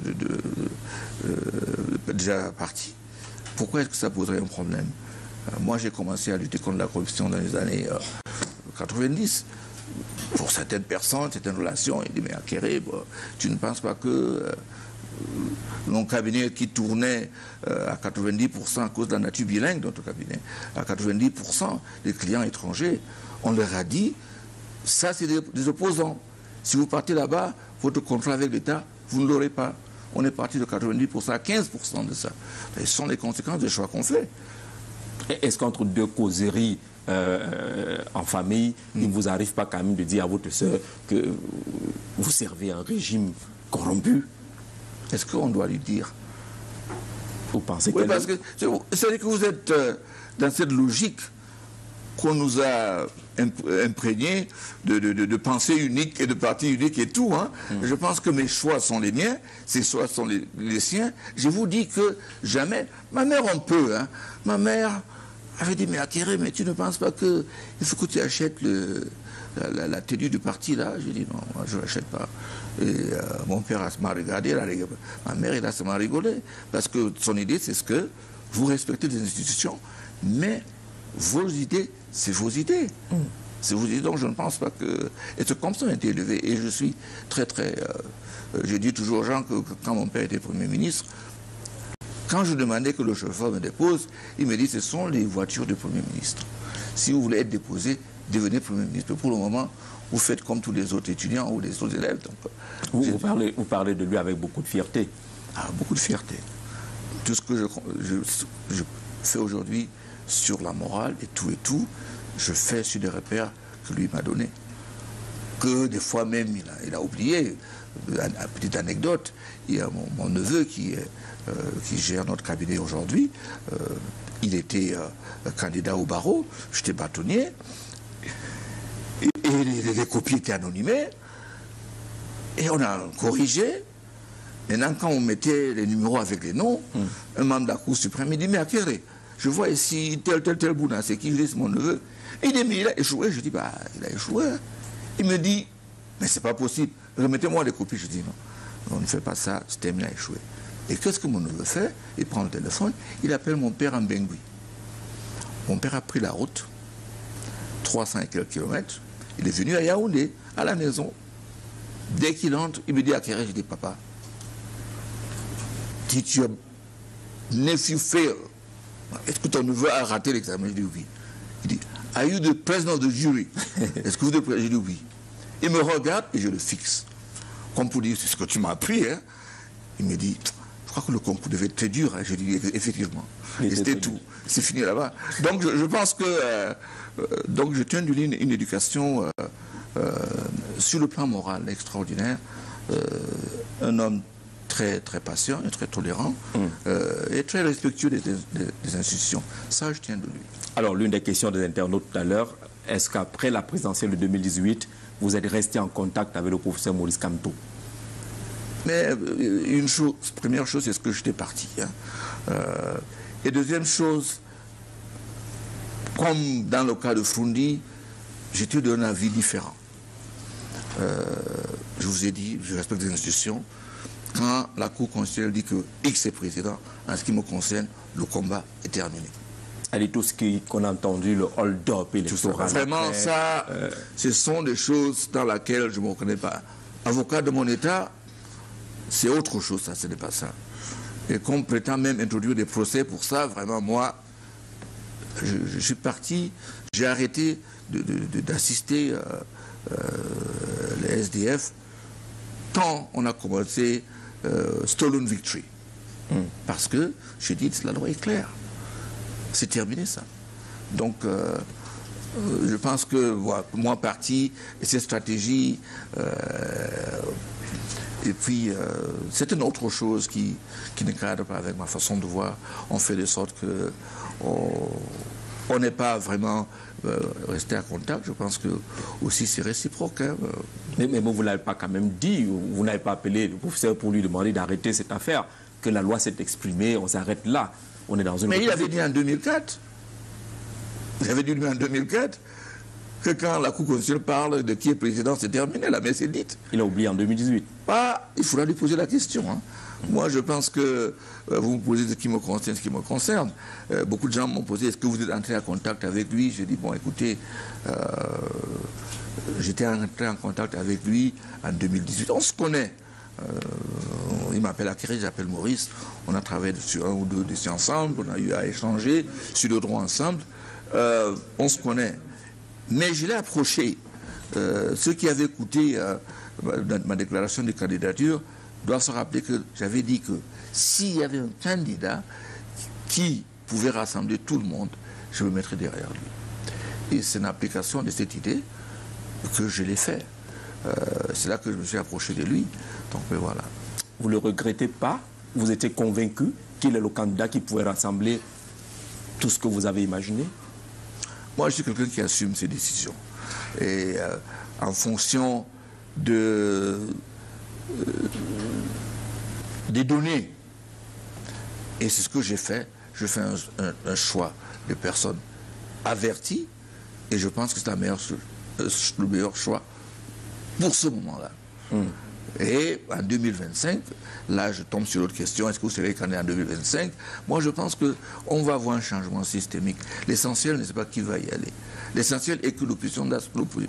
déjà partis, pourquoi est-ce que ça poserait un problème? Moi, j'ai commencé à lutter contre la corruption dans les années 90. Pour certaines personnes, certaines relations, il dit, mais Akere, tu ne penses pas que... mon cabinet qui tournait à 90% à cause de la nature bilingue de notre cabinet, à 90% des clients étrangers, on leur a dit, ça c'est des opposants. Si vous partez là-bas, votre contrat avec l'État, vous ne l'aurez pas. On est parti de 90% à 15% de ça. Et ce sont les conséquences des choix qu'on fait. Est-ce qu'entre deux causeries en famille, il ne vous arrive pas quand même de dire à votre sœur que vous servez un régime corrompu? Est-ce qu'on doit lui dire? Vous pensez oui, parce que c'est-à-dire que vous êtes dans cette logique qu'on nous a imprégné de pensée unique et de parti unique et tout. Hein. Je pense que mes choix sont les miens, ses choix sont les siens. Je vous dis que jamais... Ma mère, on peut. Hein. Ma mère avait dit, mais Akere, mais tu ne penses pas qu'il faut que tu achètes la tenue du parti là? J'ai dit, non, moi, je ne l'achète pas. Et mon père m'a regardé, ma mère, elle a m'a rigolé. Parce que son idée, c'est ce que vous respectez les institutions, mais vos idées, c'est vos idées. C'est vos idées, donc je ne pense pas que... Et c'est comme ça qu'on a été élevé. Et je suis très, très... je dis toujours aux gens que quand mon père était Premier ministre, quand je demandais que le chauffeur me dépose, il me dit, ce sont les voitures du Premier ministre. Si vous voulez être déposé, devenez Premier ministre. Pour le moment, vous faites comme tous les autres étudiants ou les autres élèves. Donc, vous parlez de lui avec beaucoup de fierté. Beaucoup de fierté. Tout ce que je fais aujourd'hui sur la morale et tout, je fais sur des repères que lui m'a donnés. Que des fois même, il a oublié. Une petite anecdote, il y a mon neveu qui gère notre cabinet aujourd'hui. Il était candidat au barreau, j'étais bâtonnier. Et les copies étaient anonymées. Et on a corrigé. Maintenant, quand on mettait les numéros avec les noms, un membre de la Cour suprême, il dit, mais Akere, je vois ici tel Bouna, c'est qui, c'est mon neveu. Il dit, mais il a échoué. Je dis, bah, il a échoué. Il me dit, mais c'est pas possible, remettez-moi les copies. Je dis, non, on ne fait pas ça, c'est terminé, il a échoué. Et qu'est-ce que mon neveu fait? Il prend le téléphone, il appelle mon père en Bengui. Mon père a pris la route, 300 et quelques kilomètres, il est venu à Yaoundé, à la maison. Dès qu'il entre, il me dit à Kéré, je dis, papa, did your nephew fail? Est-ce que ton neveu a raté l'examen? Je dis oui. Il dit, are you the president of the jury? Est-ce que vous êtes président? Je dis oui. Il me regarde et je le fixe. Comme pour dire, c'est ce que tu m'as appris. Hein? Il me dit, je crois que le concours devait être très dur. Hein? Je dis, effectivement. Et c'était tout. C'est fini là-bas. Donc je pense que donc je tiens de lui une éducation sur le plan moral extraordinaire. Un homme très, très patient et très tolérant et très respectueux des institutions. Ça, je tiens de lui. Alors, l'une des questions des internautes tout à l'heure, est-ce qu'après la présidentielle de 2018, vous êtes resté en contact avec le professeur Maurice Kamto? Mais première chose, c'est ce que j'étais parti. Hein. Et deuxième chose, comme dans le cas de Frundi, j'étais d'un avis différent. Je vous ai dit, je respecte les institutions. Quand la Cour constitutionnelle dit que X est président, en ce qui me concerne, le combat est terminé. Allez, tout ce qu'on a entendu, le hold-up électoral. Vraiment, ça, ce sont des choses dans lesquelles je ne me reconnais pas. Avocat de mon État, c'est autre chose, ça, ce n'est pas ça. Et qu'on prétend même introduire des procès pour ça, vraiment, moi, je suis parti, j'ai arrêté d'assister les SDF quand on a commencé Stolen Victory. Parce que, j'ai dit, la loi est claire. C'est terminé, ça. Donc, je pense que, voilà, moi, parti, et cette stratégie, et puis, c'est une autre chose qui ne cadre pas avec ma façon de voir. On fait de sorte que on n'est pas vraiment resté en contact. Je pense que aussi c'est réciproque. Hein. Mais vous ne l'avez pas quand même dit, vous n'avez pas appelé le professeur pour lui demander d'arrêter cette affaire, que la loi s'est exprimée, on s'arrête là. On est dans une... Mais il avait dit en 2004, il avait dit lui en 2004, que quand la Cour constitutionnelle parle de qui est président, c'est terminé, la messe est dite. Il a oublié en 2018. Il faudra lui poser la question. Hein. Moi, je pense que vous me posez ce qui me concerne, ce qui me concerne. Beaucoup de gens m'ont posé, est-ce que vous êtes entré en contact avec lui? J'ai dit, bon, écoutez, j'étais entré en contact avec lui en 2018. On se connaît. Il m'appelle Akere, j'appelle Maurice. On a travaillé sur un ou deux dossiers ensemble, on a eu à échanger sur le droit ensemble. On se connaît. Mais je l'ai approché. Ceux qui avaient écouté ma déclaration de candidature doivent se rappeler que j'avais dit que s'il y avait un candidat qui pouvait rassembler tout le monde, je me mettrais derrière lui. Et c'est une application de cette idée que je l'ai fait. C'est là que je me suis approché de lui. Donc voilà. Vous ne le regrettez pas? Vous étiez convaincu qu'il est le candidat qui pouvait rassembler tout ce que vous avez imaginé? Moi, je suis quelqu'un qui assume ses décisions. Et en fonction des données, et c'est ce que j'ai fait, je fais un choix de personnes averties, et je pense que c'est le meilleur choix pour ce moment-là. Et en 2025, là je tombe sur l'autre question, est-ce que vous savez qu'en est en 2025? Moi je pense qu'on va avoir un changement systémique. L'essentiel n'est pas qui va y aller. L'essentiel est que l'opposition doit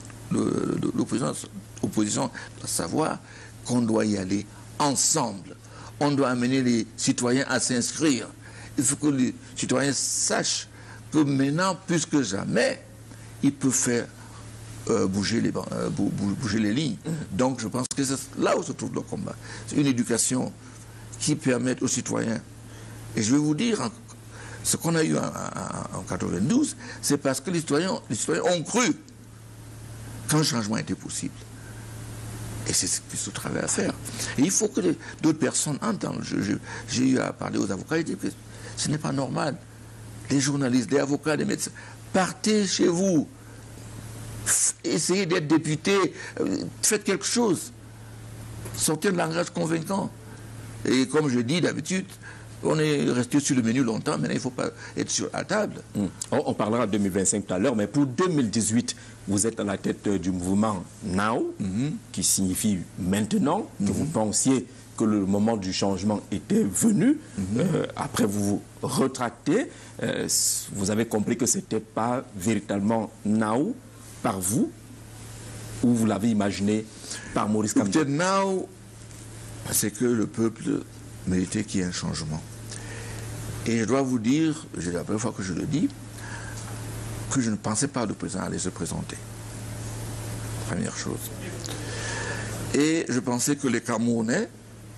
savoir qu'on doit y aller ensemble. On doit amener les citoyens à s'inscrire. Il faut que les citoyens sachent que maintenant, plus que jamais, ils peuvent faire bouger les lignes. Donc je pense que c'est là où se trouve le combat. C'est une éducation qui permet aux citoyens. Et je vais vous dire, ce qu'on a eu en 92, c'est parce que les citoyens ont cru qu'un changement était possible. Et c'est ce travail à faire. Et il faut que d'autres personnes entendent. J'ai eu à parler aux avocats, ils disent que ce n'est pas normal. Les journalistes, les avocats, les médecins, partez chez vous. Essayez d'être député, faites quelque chose. Sortez un langage convaincant. Et comme je dis d'habitude, on est resté sur le menu longtemps, maintenant il ne faut pas être sur la table. On parlera de 2025 tout à l'heure, mais pour 2018, vous êtes à la tête du mouvement Now, qui signifie maintenant, que vous pensiez que le moment du changement était venu. Après, vous vous retractez. Vous avez compris que ce n'était pas véritablement Now par vous, ou vous l'avez imaginé par Maurice Kamto? Peut-être Now, c'est que le peuple méritait qu'il y ait un changement. Et je dois vous dire, c'est la première fois que je le dis, que je ne pensais pas le président allait se présenter. Première chose. Et je pensais que les Camerounais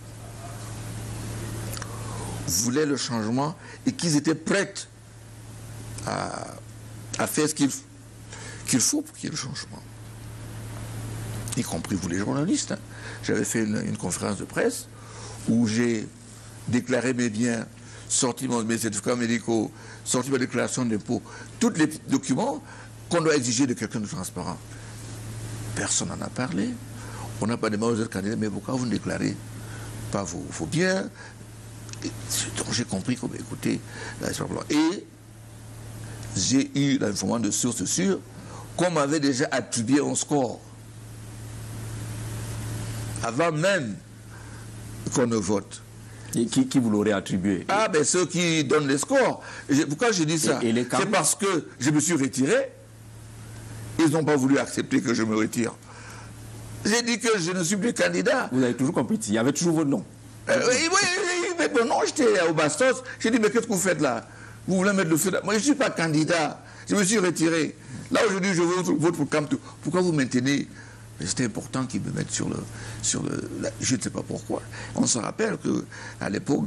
voulaient le changement et qu'ils étaient prêts à faire ce qu'il faut pour qu'il y ait le changement. Y compris vous les journalistes. Hein. J'avais fait une conférence de presse où j'ai déclaré mes biens, sorti mes certificats médicaux, sorti ma déclaration d'impôt, tous les documents qu'on doit exiger de quelqu'un de transparent. Personne n'en a parlé. On n'a pas demandé aux autres candidats, mais pourquoi vous ne déclarez pas vos biens? Donc j'ai compris que, écoutez, là, et j'ai eu l'information de source sûre qu'on m'avait déjà attribué un score avant même qu'on ne vote. Et qui vous l'aurait attribué? Ah, ben ceux qui donnent les scores. Pourquoi je dis ça? C'est parce que je me suis retiré. Ils n'ont pas voulu accepter que je me retire. J'ai dit que je ne suis plus candidat. Vous avez toujours compris, il y avait toujours votre nom. Oui, mais bon, non, j'étais au Bastos. J'ai dit, mais qu'est-ce que vous faites là? Vous voulez mettre le feu là? Moi, je ne suis pas candidat. Je me suis retiré. Là, aujourd'hui, je vote pour Kamto. Pourquoi vous maintenez? C'était important qu'ils me mettent sur le je ne sais pas pourquoi. On se rappelle qu'à l'époque,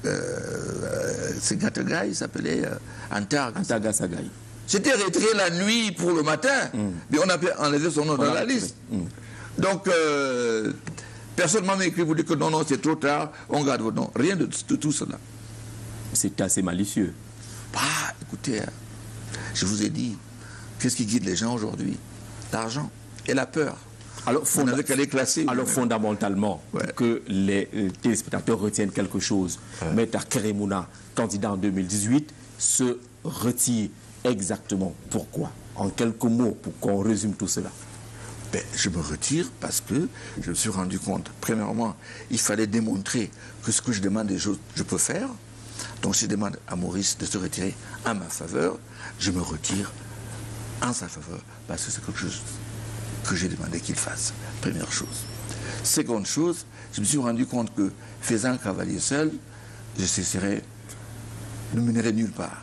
c'est Gataga, il s'appelait Antarga Sagai. J'étais retiré la nuit pour le matin, mais on a enlevé son nom dans la liste. Donc, personne ne m'a écrit pour dire que non, c'est trop tard, on garde votre nom. Rien de tout cela. C'est assez malicieux. Bah, écoutez, je vous ai dit, qu'est-ce qui guide les gens aujourd'hui? L'argent et la peur. Alors, fondamentalement, que les téléspectateurs retiennent quelque chose. Maître Keremouna, candidat en 2018, se retire exactement. Pourquoi? En quelques mots, pour qu'on résume tout cela. Ben, je me retire parce que je me suis rendu compte, premièrement, il fallait démontrer que ce que je demande des choses, je peux faire. Donc je demande à Maurice de se retirer en ma faveur. Je me retire en sa faveur parce que c'est quelque chose que j'ai demandé qu'il fasse. Première chose. Seconde chose, je me suis rendu compte que faisant cavalier seul, je ne mènerais nulle part.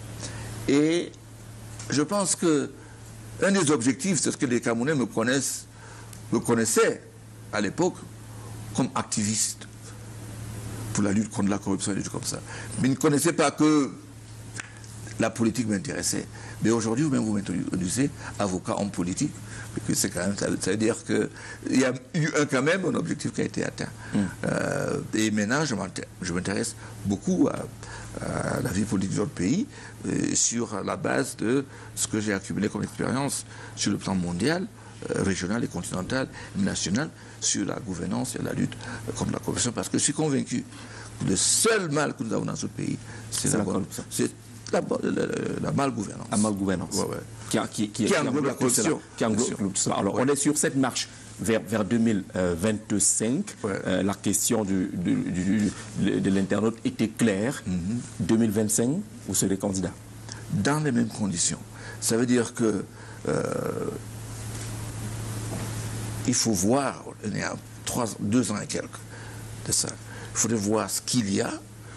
Et je pense que un des objectifs, c'est ce que les Camerounais me connaissaient à l'époque comme activiste pour la lutte contre la corruption et des trucs comme ça. Mais ils ne connaissaient pas que la politique m'intéressait. Mais aujourd'hui, vous-même, vous m'introduisez avocat en politique. C'est quand même, ça veut dire qu'il y a eu quand même un objectif qui a été atteint. Et maintenant, je m'intéresse beaucoup à la vie politique de notre pays sur la base de ce que j'ai accumulé comme expérience sur le plan mondial, régional et continental, national, sur la gouvernance et la lutte contre la corruption. Parce que je suis convaincu que le seul mal que nous avons dans ce pays, c'est la corruption. C'est la malgouvernance. La malgouvernance. Ouais. Qui englobe la corruption. Alors, on est sur cette marche vers 2025. La question de l'internaute était claire. 2025, vous serez candidat. Dans les mêmes conditions. Ça veut dire que il faut voir, il y a 2 ans et quelques de ça, il faudrait voir ce qu'il y a.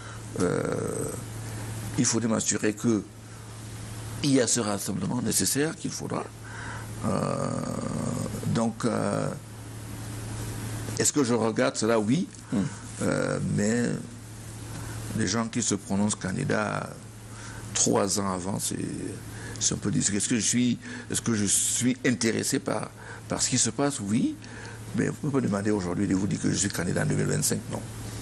Il faudrait m'assurer qu'il y a ce rassemblement nécessaire qu'il faudra. Donc, est-ce que je regarde cela? Oui. Mais les gens qui se prononcent candidats 3 ans avant, c'est un peu difficile. Est-ce que je suis intéressé par ce qui se passe? Oui. Mais vous pouvez me demander aujourd'hui de vous dire que je suis candidat en 2025? Non.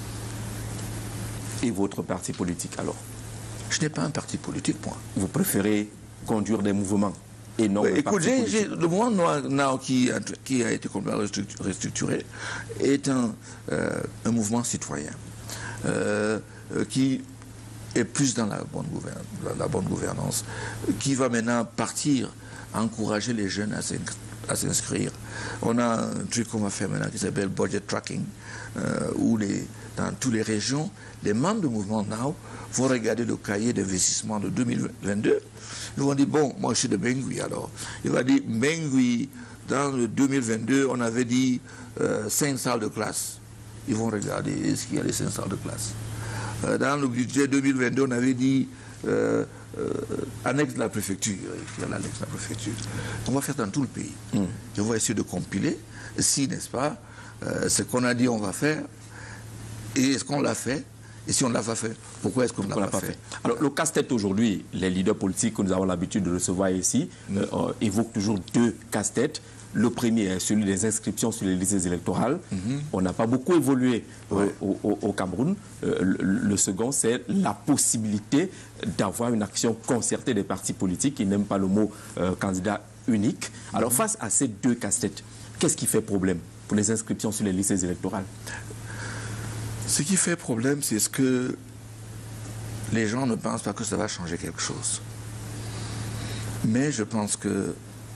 Et votre parti politique alors? Je n'ai pas un parti politique, moi. Vous préférez conduire des mouvements et non un parti politique? Le mouvement Now qui a été complètement restructuré est un mouvement citoyen. qui est plus dans la bonne gouvernance, qui va maintenant partir à encourager les jeunes à s'inscrire. On a un truc qu'on va faire maintenant qui s'appelle budget tracking, où dans toutes les régions, les membres du mouvement Now vont regarder le cahier d'investissement de 2022. Ils vont dire, bon, moi je suis de Bengui alors. Il va dire, Bengui, dans le 2022, on avait dit 5 salles de classe. Ils vont regarder, est-ce qu'il y a les 5 salles de classe. Dans le budget 2022, on avait dit annexe de la préfecture. Il y a l'annexe de la préfecture. On va faire dans tout le pays. On va essayer de compiler si, n'est-ce pas, ce qu'on a dit on va faire, et est-ce qu'on l'a fait, et si on ne l'a pas fait, pourquoi est-ce qu'on ne l'a pas fait. Alors, le casse-tête aujourd'hui, les leaders politiques que nous avons l'habitude de recevoir ici évoquent toujours 2 casse-têtes. Le premier est celui des inscriptions sur les listes électorales. On n'a pas beaucoup évolué au Cameroun. Le second, c'est la possibilité d'avoir une action concertée des partis politiques qui n'aiment pas le mot candidat unique. Alors, face à ces 2 casse-têtes, qu'est-ce qui fait problème pour les inscriptions sur les listes électorales? Ce qui fait problème, c'est ce que les gens ne pensent pas que ça va changer quelque chose. Mais je pense que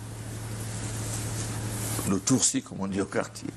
le tourci, comme on dit au quartier,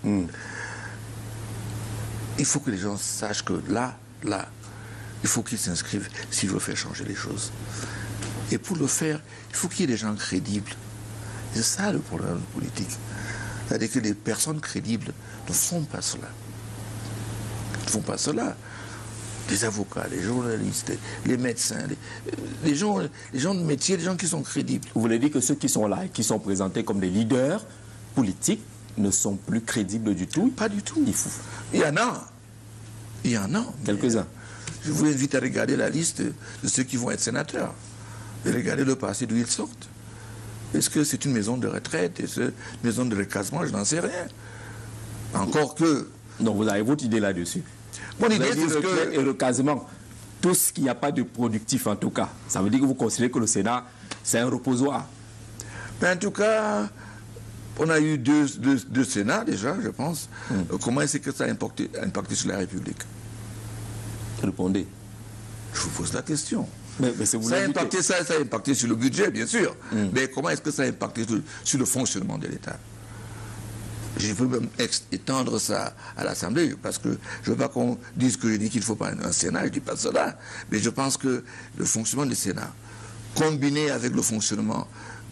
il faut que les gens sachent que là, il faut qu'ils s'inscrivent s'ils veulent faire changer les choses. Et pour le faire, il faut qu'il y ait des gens crédibles. C'est ça le problème politique. C'est-à-dire que les personnes crédibles ne font pas cela. Ils ne font pas cela. Les avocats, les journalistes, les médecins, les gens de métier, les gens qui sont crédibles. Vous voulez dire que ceux qui sont là et qui sont présentés comme des leaders politiques ne sont plus crédibles du tout? Pas du tout. Il y en a. Il y en a. Quelques-uns. Je vous invite à regarder la liste de ceux qui vont être sénateurs. Et regarder le passé d'où ils sortent. Est-ce que c'est une maison de retraite? Est-ce une maison de recasement? Je n'en sais rien. Encore que... Donc vous avez votre idée là-dessus. Mon idée, c'est que... Et recasement, tout ce qu'il n'y a pas de productif en tout cas, ça veut dire que vous considérez que le Sénat, c'est un reposoir? Mais en tout cas, on a eu deux Sénats déjà, je pense. Comment est-ce que ça a impacté sur la République? Répondez. Je vous pose la question. Mais ça a impacté sur le budget, bien sûr. Mais comment est-ce que ça a impacté sur le fonctionnement de l'État? Je peux même étendre ça à l'Assemblée, parce que je ne veux pas qu'on dise que je dis qu'il ne faut pas un Sénat, je ne dis pas cela. Mais je pense que le fonctionnement du Sénat, combiné avec le fonctionnement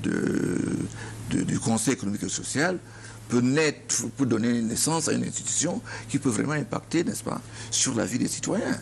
du Conseil économique et social, peut donner naissance à une institution qui peut vraiment impacter, n'est-ce pas, sur la vie des citoyens.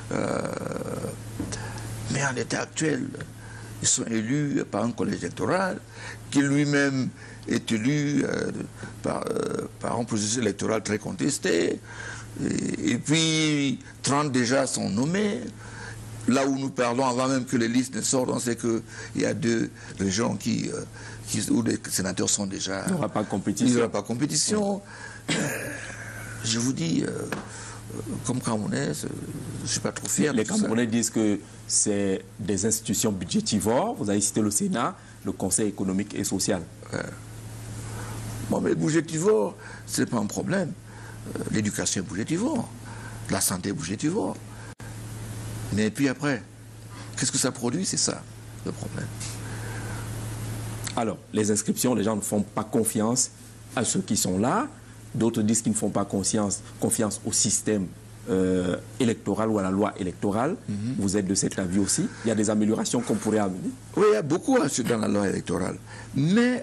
Mais en l'état actuel, ils sont élus par un collège électoral qui lui-même est élu par un processus électoral très contesté. Et puis, 30 déjà sont nommés. Là où nous parlons, avant même que les listes ne sortent, on sait qu'il y a 2 régions où les sénateurs sont déjà... Il n'y aura pas de compétition. Il n'y aura pas de compétition. Je vous dis... comme Camerounais, je ne suis pas trop fier. Les Camerounais disent que c'est des institutions budgétivores. Vous avez cité le Sénat, le Conseil économique et social. Bon, mais budgétivore, ce n'est pas un problème. L'éducation est budgétivore, la santé est budgétivore. Mais puis après, qu'est-ce que ça produit? C'est ça, le problème. Alors, les inscriptions, les gens ne font pas confiance à ceux qui sont là. D'autres disent qu'ils ne font pas confiance au système électoral ou à la loi électorale. Vous êtes de cet avis aussi? Il y a des améliorations qu'on pourrait amener? Oui, il y a beaucoup dans la loi électorale. Mais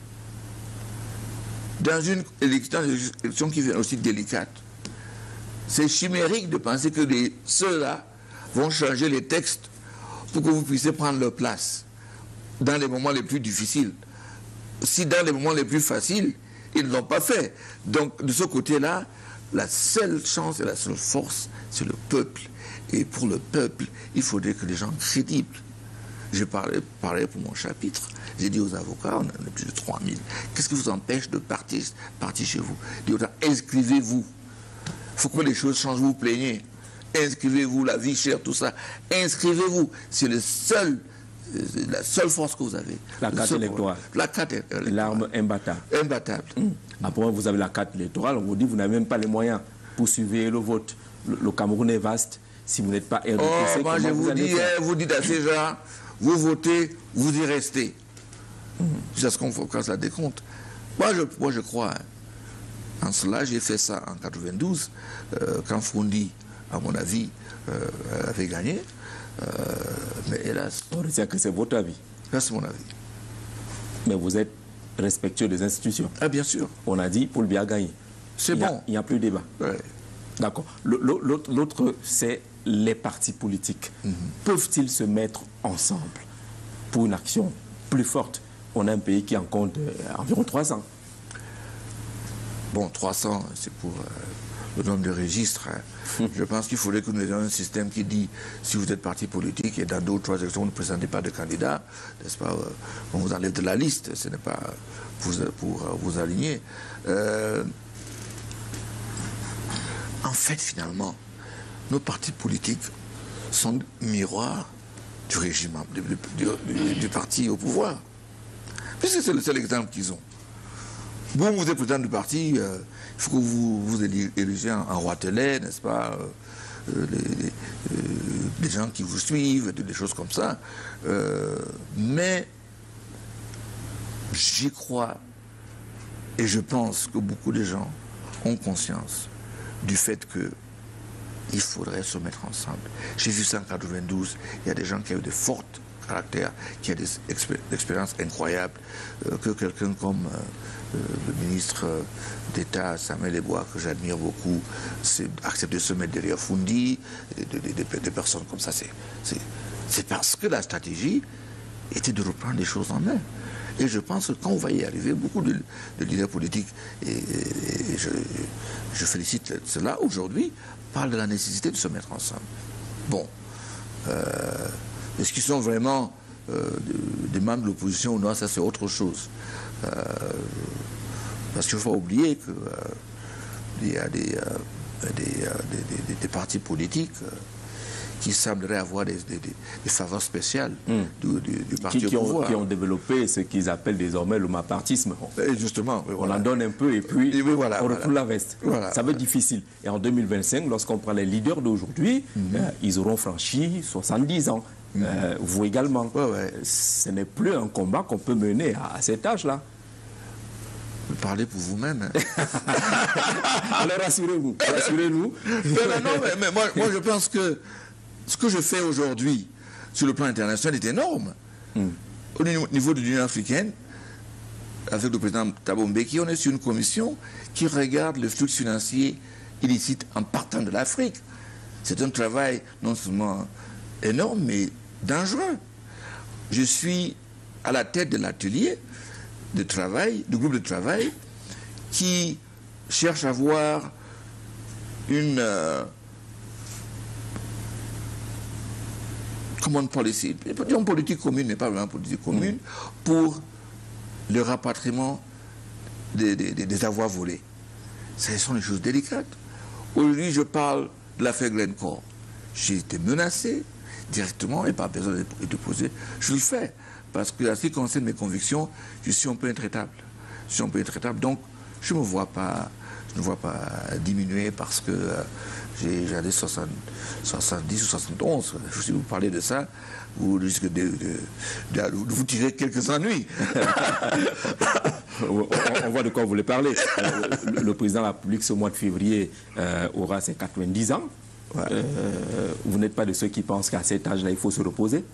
dans une élection qui est aussi délicate, c'est chimérique de penser que ceux-là vont changer les textes pour que vous puissiez prendre leur place dans les moments les plus difficiles. Si dans les moments les plus faciles, ils ne l'ont pas fait. Donc, de ce côté-là, la seule chance et la seule force, c'est le peuple. Et pour le peuple, il faudrait que les gens crédibles. J'ai parlé pour mon chapitre. J'ai dit aux avocats, on en a plus de 3000. Qu'est-ce qui vous empêche de partir chez vous? Inscrivez-vous. Il faut que les choses changent, vous plaignez. Inscrivez-vous, la vie chère, tout ça. Inscrivez-vous. C'est la seule force que vous avez. La carte électorale. La carte électorale. L'arme imbattable. Imbattable. Après, vous avez la carte électorale, on vous dit que vous n'avez même pas les moyens pour surveiller le vote. le Cameroun est vaste. Si vous n'êtes pas RDPC, oh, moi je vous dis, vous dites à ces gens, vous votez, vous y restez. Jusqu'à ce qu'on fasse la décompte. Moi je crois en cela. J'ai fait ça en 92, quand Foundi, à mon avis, avait gagné. Mais hélas. On retient que c'est votre avis. C'est mon avis. Mais vous êtes respectueux des institutions. Ah, bien sûr. On a dit Paul Biya a gagné. C'est bon. Il n'y a plus de débat. Ouais. D'accord. L'autre, c'est les partis politiques. Peuvent-ils se mettre ensemble pour une action plus forte? On a un pays qui en compte environ 300. Bon, 300, c'est pour le nombre de registres. Hein. Je pense qu'il faudrait que nous ayons un système qui dit, si vous êtes parti politique et dans 2 ou 3 élections, vous ne présentez pas de candidat, n'est-ce pas, on vous enlève de la liste, ce n'est pas pour vous aligner. En fait, finalement, nos partis politiques sont miroirs du régime, du parti au pouvoir. Puisque c'est le seul exemple qu'ils ont. Bon, vous êtes président du parti, il faut que vous élisez un roitelet, n'est-ce pas, des gens qui vous suivent, des choses comme ça. Mais j'y crois et je pense que beaucoup de gens ont conscience du fait qu'il faudrait se mettre ensemble. J'ai vu ça en 92, il y a des gens qui ont de forts caractères, qui ont des expériences incroyables, que quelqu'un comme le ministre d'État, Samuel Eboa, que j'admire beaucoup, accepte de se mettre derrière Foundi, des personnes comme ça. C'est parce que la stratégie était de reprendre les choses en main. Et je pense que quand on va y arriver, beaucoup de leaders politiques, et je félicite cela aujourd'hui, parlent de la nécessité de se mettre ensemble. Bon. Est-ce qu'ils sont vraiment des membres de l'opposition ou non? Ça, c'est autre chose. Parce qu'il ne faut pas oublier qu'il y a des partis politiques qui sembleraient avoir des faveurs spéciales du parti au pouvoir. Qui ont développé ce qu'ils appellent désormais le mapartisme. Et justement. On en donne un peu et puis on recoule la veste. Voilà. Ça va être difficile. Et en 2025, lorsqu'on prend les leaders d'aujourd'hui, ils auront franchi 70 ans. Vous également. Ce n'est plus un combat qu'on peut mener à cet âge-là. Parlez pour vous-même. Hein. Alors rassurez-vous. Rassurez-nous. Mais moi, je pense que ce que je fais aujourd'hui sur le plan international est énorme. Au niveau de l'Union africaine, avec le président Thabo Mbeki, on est sur une commission qui regarde le flux financier illicite en partant de l'Afrique. C'est un travail non seulement énorme, mais dangereux. Je suis à la tête de l'atelier de travail, du groupe de travail, qui cherche à avoir une common policy, une politique commune, mais pas vraiment politique commune, pour le rapatriement des avoirs volés. Ce sont des choses délicates. Aujourd'hui, je parle de l'affaire Glencore. J'ai été menacé directement et pas besoin de poser. Je le fais. Parce que, à ce qui concerne mes convictions, je suis un peu intraitable. Donc, je ne me vois pas diminuer parce que j'avais 70 ou 71. Si vous parlez de ça, vous risquez de vous tirer quelques ennuis. On voit de quoi vous voulez parler. Le président de la République, ce mois de février, aura ses 90 ans. Ouais. Vous n'êtes pas de ceux qui pensent qu'à cet âge-là, il faut se reposer?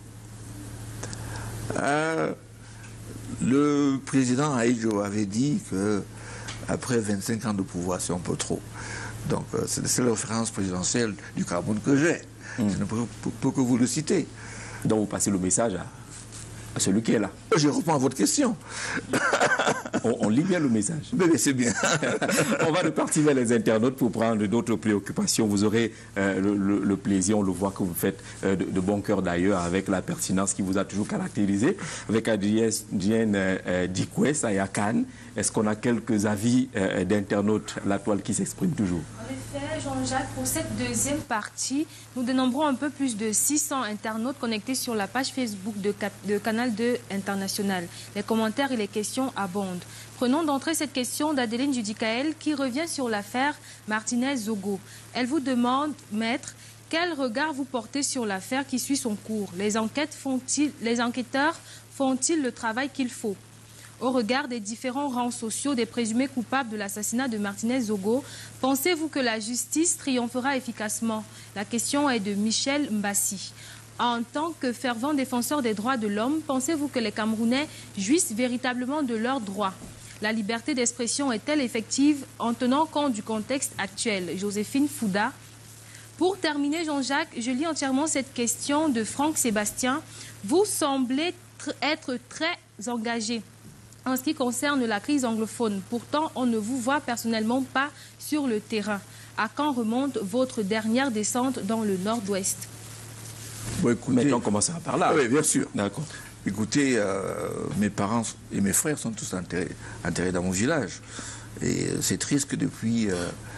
Le président Aïdjo avait dit qu'après 25 ans de pouvoir, c'est un peu trop. Donc, c'est la référence présidentielle du Cameroun que j'ai. Je ne peux que vous le citer. Donc, vous passez le message à celui qui est là. Je reprends à votre question. On lit bien le message. Mais c'est bien. On va repartir vers les internautes pour prendre d'autres préoccupations. Vous aurez le plaisir, on le voit que vous faites de bon cœur d'ailleurs, avec la pertinence qui vous a toujours caractérisé. Avec Adrien Dikwes à Yakan, est-ce qu'on a quelques avis d'internautes, la toile qui s'exprime toujours? En effet, Jean-Jacques, pour cette deuxième partie, nous dénombrons un peu plus de 600 internautes connectés sur la page Facebook de Canal Canal 2 International. Les commentaires et les questions abondent. Prenons d'entrée cette question d'Adeline Judicaël qui revient sur l'affaire Martinez-Zogo. Elle vous demande, maître, quel regard vous portez sur l'affaire qui suit son cours? Les enquêteurs font-ils le travail qu'il faut? Au regard des différents rangs sociaux des présumés coupables de l'assassinat de Martinez-Zogo, pensez-vous que la justice triomphera efficacement? La question est de Michel Mbassi. En tant que fervent défenseur des droits de l'homme, pensez-vous que les Camerounais jouissent véritablement de leurs droits? La liberté d'expression est-elle effective en tenant compte du contexte actuel? Joséphine Fouda. Pour terminer, Jean-Jacques, je lis entièrement cette question de Franck Sébastien. Vous semblez être très engagé en ce qui concerne la crise anglophone. Pourtant, on ne vous voit personnellement pas sur le terrain. À quand remonte votre dernière descente dans le nord-ouest? Bon, écoutez, maintenant, on commencera par là. Oui, bien sûr. D'accord. Écoutez, mes parents et mes frères sont tous enterrés dans mon village. Et c'est triste que depuis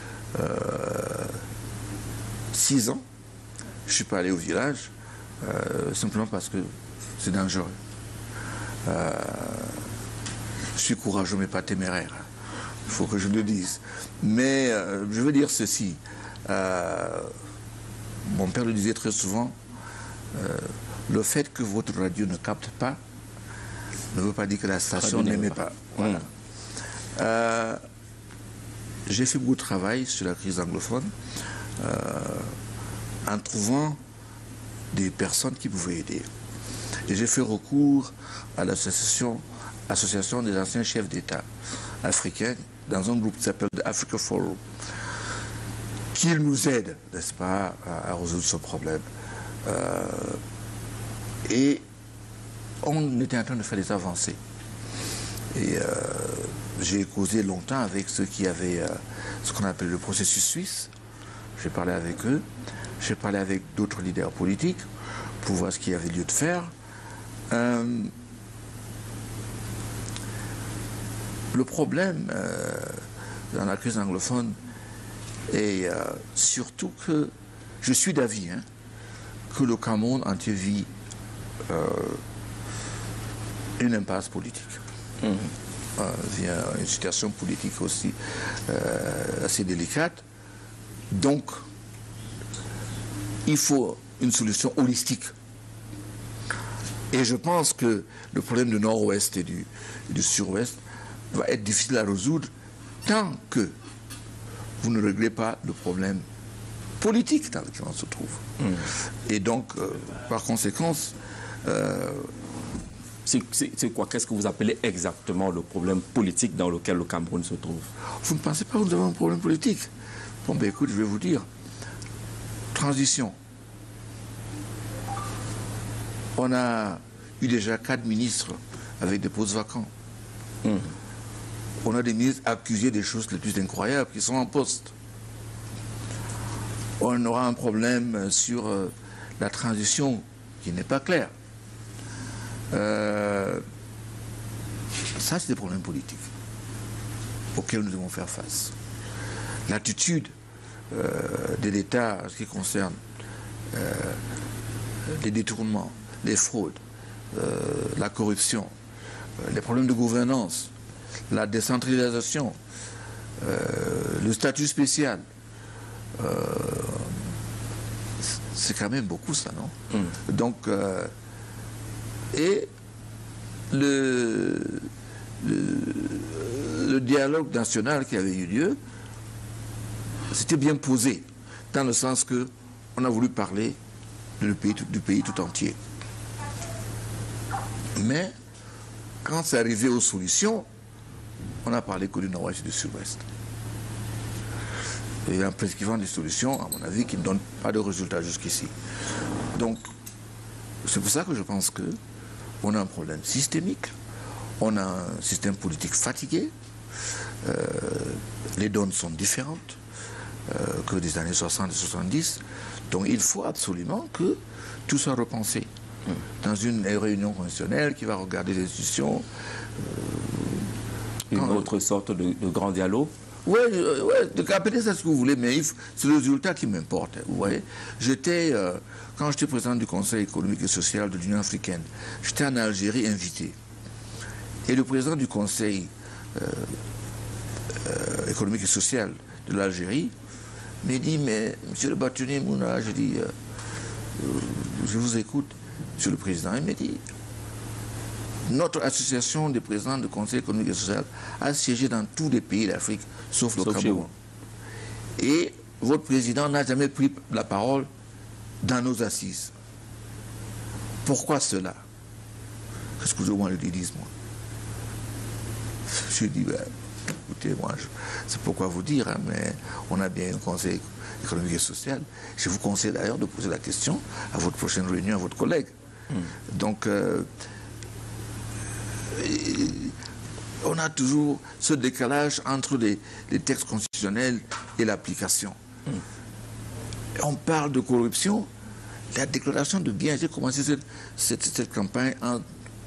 6 ans, je ne suis pas allé au village, simplement parce que c'est dangereux. Je suis courageux, mais pas téméraire. Il faut que je le dise. Mais je veux dire ceci. Mon père le disait très souvent, le fait que votre radio ne capte pas ne veut pas dire que la station n'aimait pas. Voilà. J'ai fait beaucoup de travail sur la crise anglophone en trouvant des personnes qui pouvaient aider. Et j'ai fait recours à l'association des anciens chefs d'État africains dans un groupe qui s'appelle Africa Forum, qui nous aide, n'est-ce pas, à résoudre ce problème. Et on était en train de faire des avancées. Et j'ai causé longtemps avec ceux qui avaient ce qu'on appelle le processus suisse. J'ai parlé avec eux. J'ai parlé avec d'autres leaders politiques pour voir ce qu'il y avait lieu de faire. Le problème dans la crise anglophone est surtout que je suis d'avis que le Cameroun entier vit une impasse politique. Via une situation politique aussi assez délicate. Donc, il faut une solution holistique. Et je pense que le problème du nord-ouest et du sud-ouest va être difficile à résoudre tant que vous ne réglez pas le problème politique dans lequel on se trouve. Et donc, par conséquent, c'est quoi? Qu'est-ce que vous appelez exactement le problème politique dans lequel le Cameroun se trouve? Vous ne pensez pas que nous avons un problème politique? Bon, ben écoute, je vais vous dire. Transition. On a eu déjà 4 ministres avec des postes vacants. On a des ministres accusés des choses les plus incroyables qui sont en poste. On aura un problème sur la transition qui n'est pas claire. Ça, c'est des problèmes politiques auxquels nous devons faire face. L'attitude de l'État en ce qui concerne les détournements, les fraudes, la corruption, les problèmes de gouvernance, la décentralisation, le statut spécial, c'est quand même beaucoup ça, non? Donc, et le dialogue national qui avait eu lieu, c'était bien posé, dans le sens que on a voulu parler du pays tout entier. Mais, quand c'est arrivé aux solutions, on a parlé que du nord-ouest et du sud-ouest. Et en prescrivant des solutions, à mon avis, qui ne donnent pas de résultats jusqu'ici. Donc, c'est pour ça que je pense que on a un problème systémique, on a un système politique fatigué, les donnes sont différentes que des années 60 et 70, donc il faut absolument que tout soit repensé dans une réunion constitutionnelle qui va regarder les institutions. Une autre sorte de grand dialogue? Oui, appelez ça ce que vous voulez, mais c'est le résultat qui m'importe. Vous voyez, quand j'étais président du Conseil économique et social de l'Union africaine, j'étais en Algérie invité. Et le président du Conseil économique et social de l'Algérie m'a dit, mais monsieur le bâtonnier Mouna, je dis, je vous écoute, monsieur le président. Il m'a dit, notre association des présidents du Conseil économique et social a siégé dans tous les pays d'Afrique, sauf le Cameroun. Et votre président n'a jamais pris la parole dans nos assises. Pourquoi cela? Excusez-moi le dédisme. Je dis, ben, écoutez, moi, c'est pourquoi vous dire, hein, mais on a bien un Conseil économique et social. Je vous conseille d'ailleurs de poser la question à votre prochaine réunion, à votre collègue. Donc, on a toujours ce décalage entre les textes constitutionnels et l'application. On parle de corruption. La déclaration de biens, j'ai commencé cette campagne en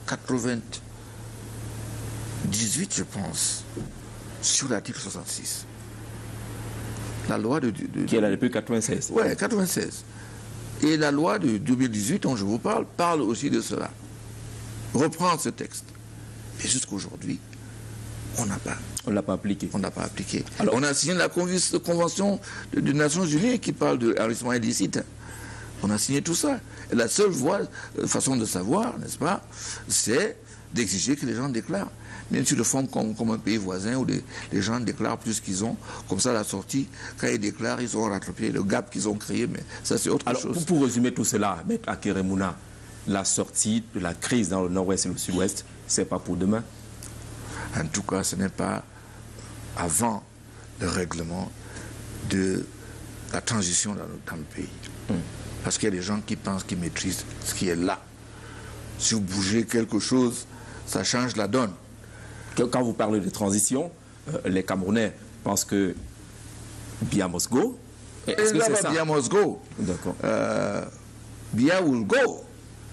98, je pense, sur l'article 66. La loi qui est là depuis 96. Oui, 96. Et la loi de 2018, dont je vous parle aussi de cela. Reprendre ce texte. Et jusqu'aujourd'hui, on n'a pas. On ne l'a pas appliqué. On n'a pas appliqué. Alors, on a signé la convention des Nations Unies qui parle de l'enrichissement illicite. On a signé tout ça. Et la seule façon de savoir, n'est-ce pas, c'est d'exiger que les gens déclarent. Même si le font comme un pays voisin où les gens déclarent plus qu'ils ont, comme ça à la sortie, quand ils déclarent, ils ont rattrapé le gap qu'ils ont créé, mais ça c'est autre chose. Pour résumer tout cela, Maître Akeré Mouna, la sortie de la crise dans le nord-ouest et le sud-ouest, c'est pas pour demain? En tout cas, ce n'est pas avant le règlement de la transition dans le pays. Parce qu'il y a des gens qui pensent qu'ils maîtrisent ce qui est là. Si vous bougez quelque chose, ça change la donne. Quand vous parlez de transition, les Camerounais pensent que Biya must go. Est-ce que c'est ça? Biya must go. D'accord. Biya will go.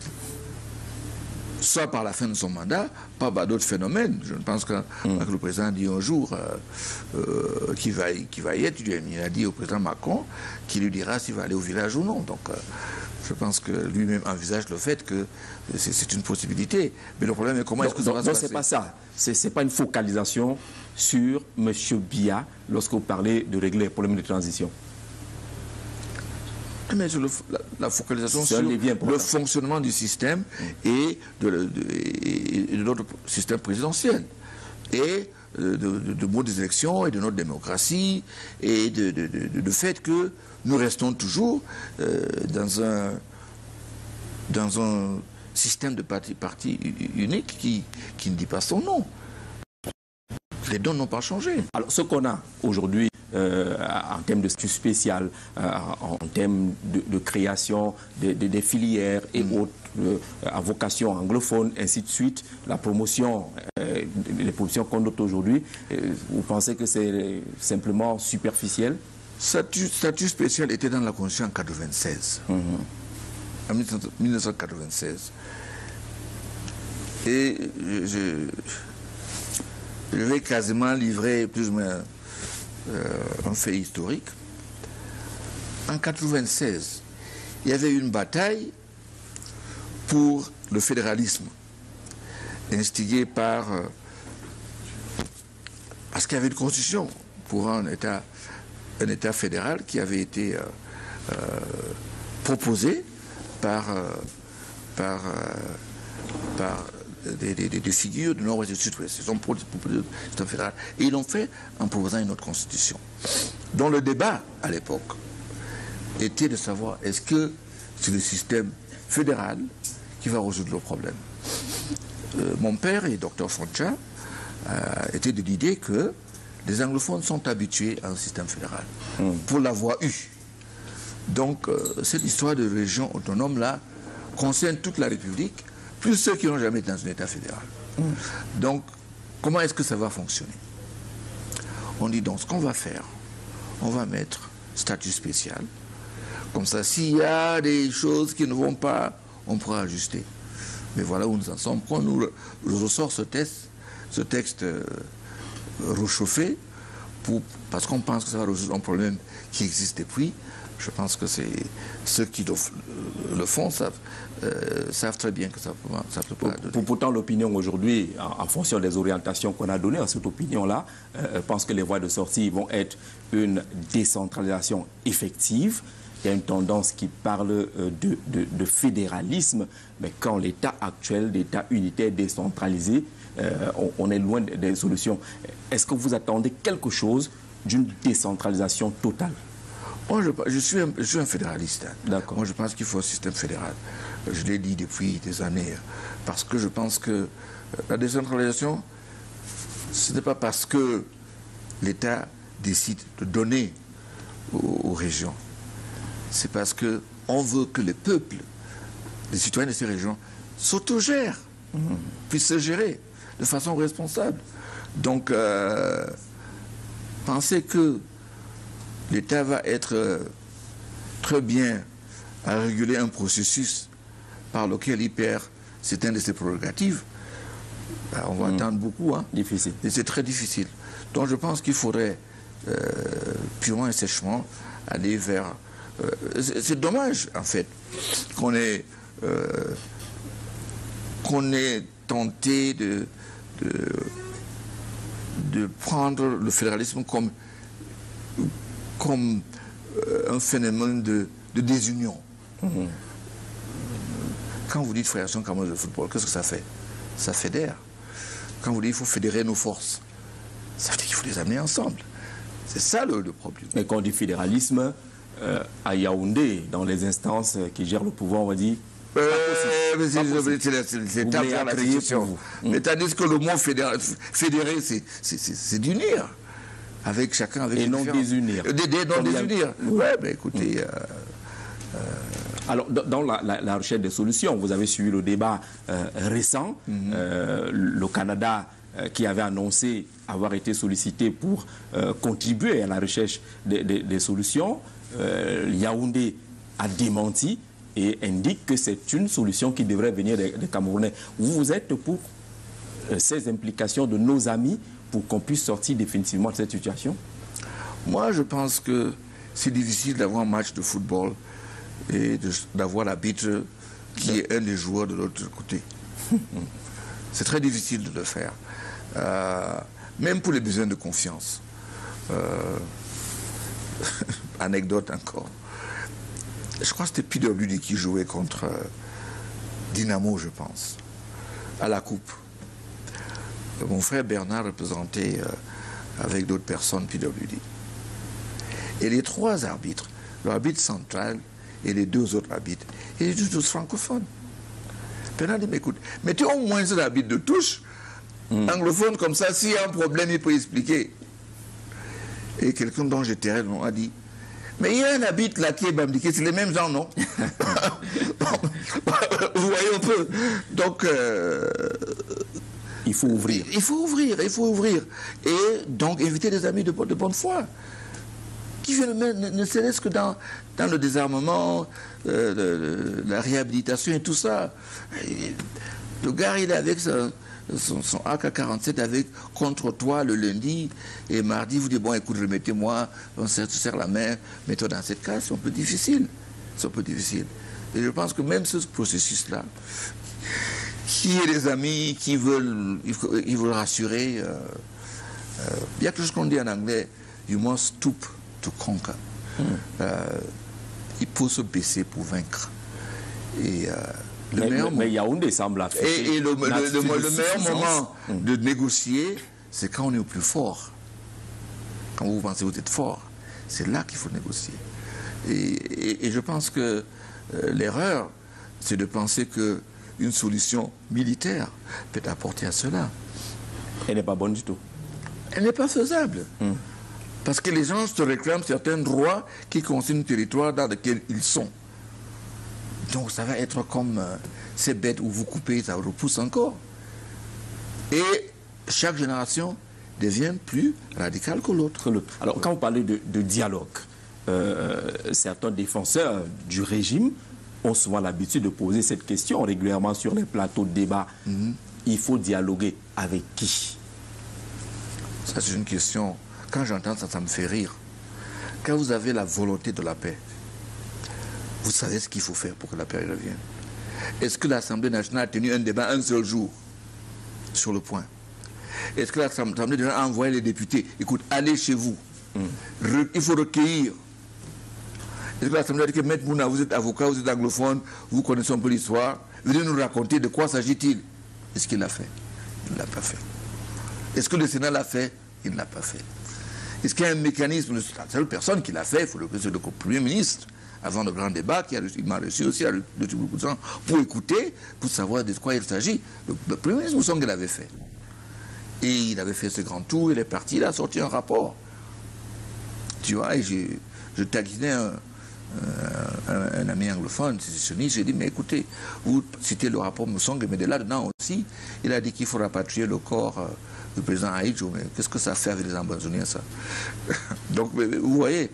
Soit par la fin de son mandat, pas par d'autres phénomènes. Je pense que le président a dit un jour qu'il va y être. Il a dit au président Macron qu'il lui dira s'il va aller au village ou non. Donc je pense que lui-même envisage le fait que c'est une possibilité. Mais le problème est comment est-ce que ça va se passer? C'est pas ça. C'est pas une focalisation sur M. Biya lorsque vous parlez de régler les problèmes de transition. Mais sur la focalisation sur le fonctionnement du système et de notre système présidentiel. Et de mots des élections et de notre démocratie et de fait que nous restons toujours dans un système de parti unique qui ne dit pas son nom. Les dons n'ont pas changé. Alors ce qu'on a aujourd'hui en termes de statut spécial, en termes de création des filières et autres à vocation anglophone, ainsi de suite, la promotion, les promotions qu'on note aujourd'hui, vous pensez que c'est simplement superficiel? Statut spécial était dans la Constitution en 1996. En 1996. Et je vais quasiment livrer plus ou moins un fait historique. En 1996, il y avait une bataille pour le fédéralisme, instigée parce qu'il y avait une constitution pour un État fédéral qui avait été proposé par des figures du nord-ouest et du sud-ouest. Ils ont proposé le système fédéral. Et ils l'ont fait en proposant une autre constitution. Dont le débat, à l'époque, était de savoir est-ce que c'est le système fédéral qui va résoudre le problème. Mon père et Dr Foncha étaient de l'idée que les anglophones sont habitués à un système fédéral pour l'avoir eu. Donc, cette histoire de région autonome-là concerne toute la République, plus ceux qui n'ont jamais été dans un État fédéral. Donc, comment est-ce que ça va fonctionner? On dit donc, ce qu'on va faire, on va mettre statut spécial. Comme ça, s'il y a des choses qui ne vont pas, on pourra ajuster. Mais voilà où nous en sommes. Quand nous ressort ce texte réchauffé parce qu'on pense que ça va résoudre un problème qui existe depuis. Je pense que ceux qui le font savent très bien que ça peut pas donner. Pourtant, l'opinion aujourd'hui, en fonction des orientations qu'on a données à cette opinion-là, pense que les voies de sortie vont être une décentralisation effective. Il y a une tendance qui parle de fédéralisme, mais quand l'État actuel, l'État unitaire décentralisé, on est loin des solutions. Est-ce que vous attendez quelque chose d'une décentralisation totale? Moi, je suis un fédéraliste. D'accord. Moi, je pense qu'il faut un système fédéral. Je l'ai dit depuis des années. Parce que je pense que la décentralisation, ce n'est pas parce que l'État décide de donner aux régions. C'est parce qu'on veut que les peuples, les citoyens de ces régions, s'autogèrent, puissent se gérer de façon responsable. Donc, penser que l'État va être très bien à réguler un processus par lequel il perd certaines de ses prérogatives, on va attendre beaucoup. Difficile. Et c'est très difficile. Donc je pense qu'il faudrait purement et sèchement aller vers... c'est dommage, en fait, qu'on ait tenté de prendre le fédéralisme comme un phénomène de désunion. Quand vous dites fédération camerounaise de football, qu'est-ce que ça fait? Ça fédère. Quand vous dites qu'il faut fédérer nos forces, ça veut dire qu'il faut les amener ensemble. C'est ça le problème. Mais quand on dit fédéralisme, à Yaoundé, dans les instances qui gèrent le pouvoir, on va dire... c'est à la situation. Mais tandis que le mot fédérer, c'est d'unir. Avec chacun, avec et non désunir. Non désunir. Oui, mais écoutez... Alors, dans la recherche des solutions, vous avez suivi le débat récent. Le Canada, qui avait annoncé avoir été sollicité pour contribuer à la recherche des solutions, Yaoundé a démenti et indique que c'est une solution qui devrait venir des Camerounais. Vous êtes pour ces implications de nos amis pour qu'on puisse sortir définitivement de cette situation? Moi, je pense que c'est difficile d'avoir un match de football et d'avoir l'arbitre qui est un des joueurs de l'autre côté. C'est très difficile de le faire. Même pour les besoins de confiance. Anecdote encore. Je crois que c'était PWD qui jouait contre Dynamo, je pense, à la Coupe. Mon frère Bernard représentait avec d'autres personnes PWD. Et les trois arbitres, l'arbitre central et les deux autres arbitres, ils étaient tous francophones. Bernard dit, mais écoute, mettez au moins un arbitre de touche, anglophone, comme ça, s'il y a un problème, il peut expliquer. Et quelqu'un dont j'étais réellement a dit, mais il y a un arbitre là qui est bamdiqué, c'est les mêmes gens, non? Vous voyez un peu. Donc... il faut ouvrir. Il faut ouvrir. Et donc inviter des amis de bonne foi. Qui viennent ne serait-ce que dans le désarmement, la réhabilitation et tout ça. Et le gars, il est avec son AK-47 contre toi le lundi et mardi, vous dites, bon, écoute, remettez-moi, on se serre la main, mets-toi dans cette case, c'est un peu difficile. Et je pense que même ce processus-là, qui est des amis qui veulent rassurer, il y a quelque chose qu'on dit en anglais, you must stoop to conquer. Il faut se baisser pour vaincre. Et mais Yaoundé semble afficher. Et le meilleur moment de négocier, c'est quand on est au plus fort. Quand vous pensez que vous êtes fort, c'est là qu'il faut négocier. Et je pense que l'erreur, c'est de penser qu'une solution militaire peut apporter à cela. Elle n'est pas bonne du tout. Elle n'est pas faisable. Parce que les gens se réclament certains droits qui concernent le territoire dans lequel ils sont. Donc ça va être comme ces bêtes où vous coupez, ça repousse encore. Et chaque génération devient plus radicale que l'autre. Alors quand vous parlez de dialogue, certains défenseurs du régime ont souvent l'habitude de poser cette question régulièrement sur les plateaux de débat. Il faut dialoguer avec qui? Ça, c'est une question quand j'entends ça, ça me fait rire. Quand vous avez la volonté de la paix, vous savez ce qu'il faut faire pour que la paix revienne. Est-ce que l'Assemblée nationale a tenu un débat un seul jour sur le point? Est-ce que l'Assemblée nationale a envoyé les députés? Écoute, allez chez vous. Il faut recueillir. Est-ce que l'Assemblée a dit que Maître Mouna, vous êtes avocat, vous êtes anglophone, vous connaissez un peu l'histoire, venez nous raconter de quoi s'agit-il? Est-ce qu'il l'a fait? Il ne l'a pas fait. Est-ce que le Sénat l'a fait? Il ne l'a pas fait. Est-ce qu'il y a un mécanisme? La seule personne qui l'a fait, il faut le Premier ministre, avant le grand débat, il m'a reçu aussi à beaucoup de temps pour écouter, pour savoir de quoi il s'agit. Le Premier ministre Moussongue l'avait fait. Et il avait fait ce grand tour, il est parti, il a sorti un rapport. Tu vois, et je taquinais un ami anglophone, sécessionniste, j'ai dit, mais écoutez, vous citez le rapport Moussongue, mais de là-dedans aussi, il a dit qu'il faut rapatrier le corps du président Haïdjo, mais qu'est-ce que ça fait avec les Ambazoniens, ça? Donc, vous voyez,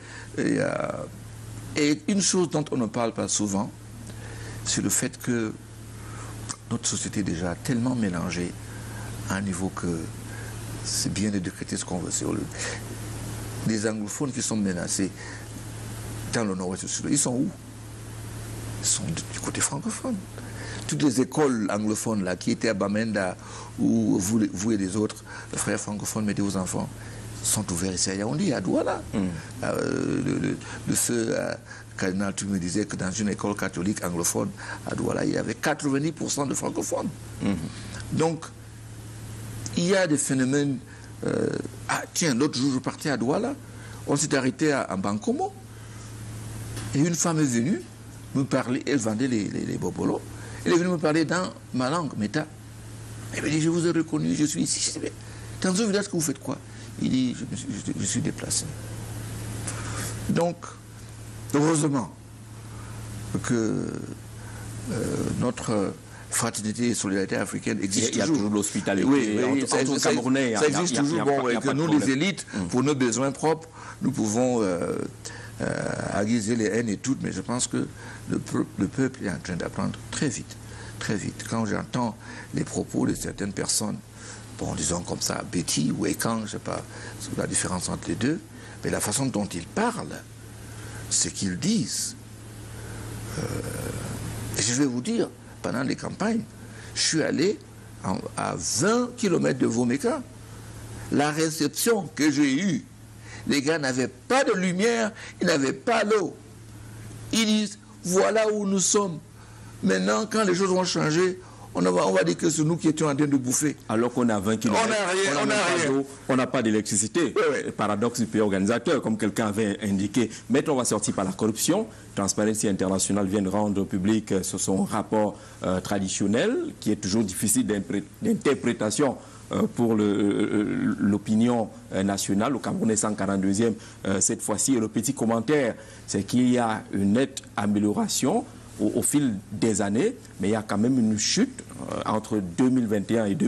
et une chose dont on ne parle pas souvent, c'est le fait que notre société est déjà tellement mélangée à un niveau que c'est bien de décréter ce qu'on veut sur le... Les anglophones qui sont menacés dans le nord-ouest, ils sont où? Ils sont du côté francophone. Toutes les écoles anglophones là, qui étaient à Bamenda, où vous et les autres frères francophones mettez vos enfants, sont ouverts ici à Yaoundé, à Douala. Le feu cardinal, tu me disais que dans une école catholique anglophone à Douala, il y avait 90% de francophones. Donc, il y a des phénomènes... tiens, l'autre jour, je partais à Douala, on s'est arrêté à Bankomo, et une femme est venue me parler, elle vendait les bobolos, elle est venue me parler dans ma langue, Meta. Elle me dit, je vous ai reconnu, je suis ici. Je dis, dans un village que vous faites quoi? Il dit, je suis déplacé. Donc, heureusement que notre fraternité et solidarité africaine existe toujours. Il y a toujours l'hospitalité. Oui, entre Camerounais, ça existe toujours. Bon, et que nous, les élites, pour nos besoins propres, nous pouvons aiguiser les haines et tout, mais je pense que le peuple est en train d'apprendre très vite, très vite. Quand j'entends les propos de certaines personnes, bon, disons comme ça, Betty ou Ekan, je ne sais pas la différence entre les deux, mais la façon dont ils parlent, ce qu'ils disent. Et je vais vous dire, pendant les campagnes, je suis allé à 20 km de Vomeka. La réception que j'ai eue, les gars n'avaient pas de lumière, ils n'avaient pas l'eau. Ils disent, voilà où nous sommes. Maintenant, quand les choses vont changer, on va dire que c'est nous qui étions en train de bouffer. Alors qu'on a 20 km, on n'a pas d'électricité. Oui. Paradoxe du pays organisateur, comme quelqu'un avait indiqué. Maintenant, on va sortir par la corruption. Transparency International vient de rendre public sur son rapport traditionnel, qui est toujours difficile d'interprétation pour l'opinion nationale. Le Cameroun est 142e cette fois-ci. Et le petit commentaire, c'est qu'il y a une nette amélioration au fil des années, mais il y a quand même une chute entre 2021 et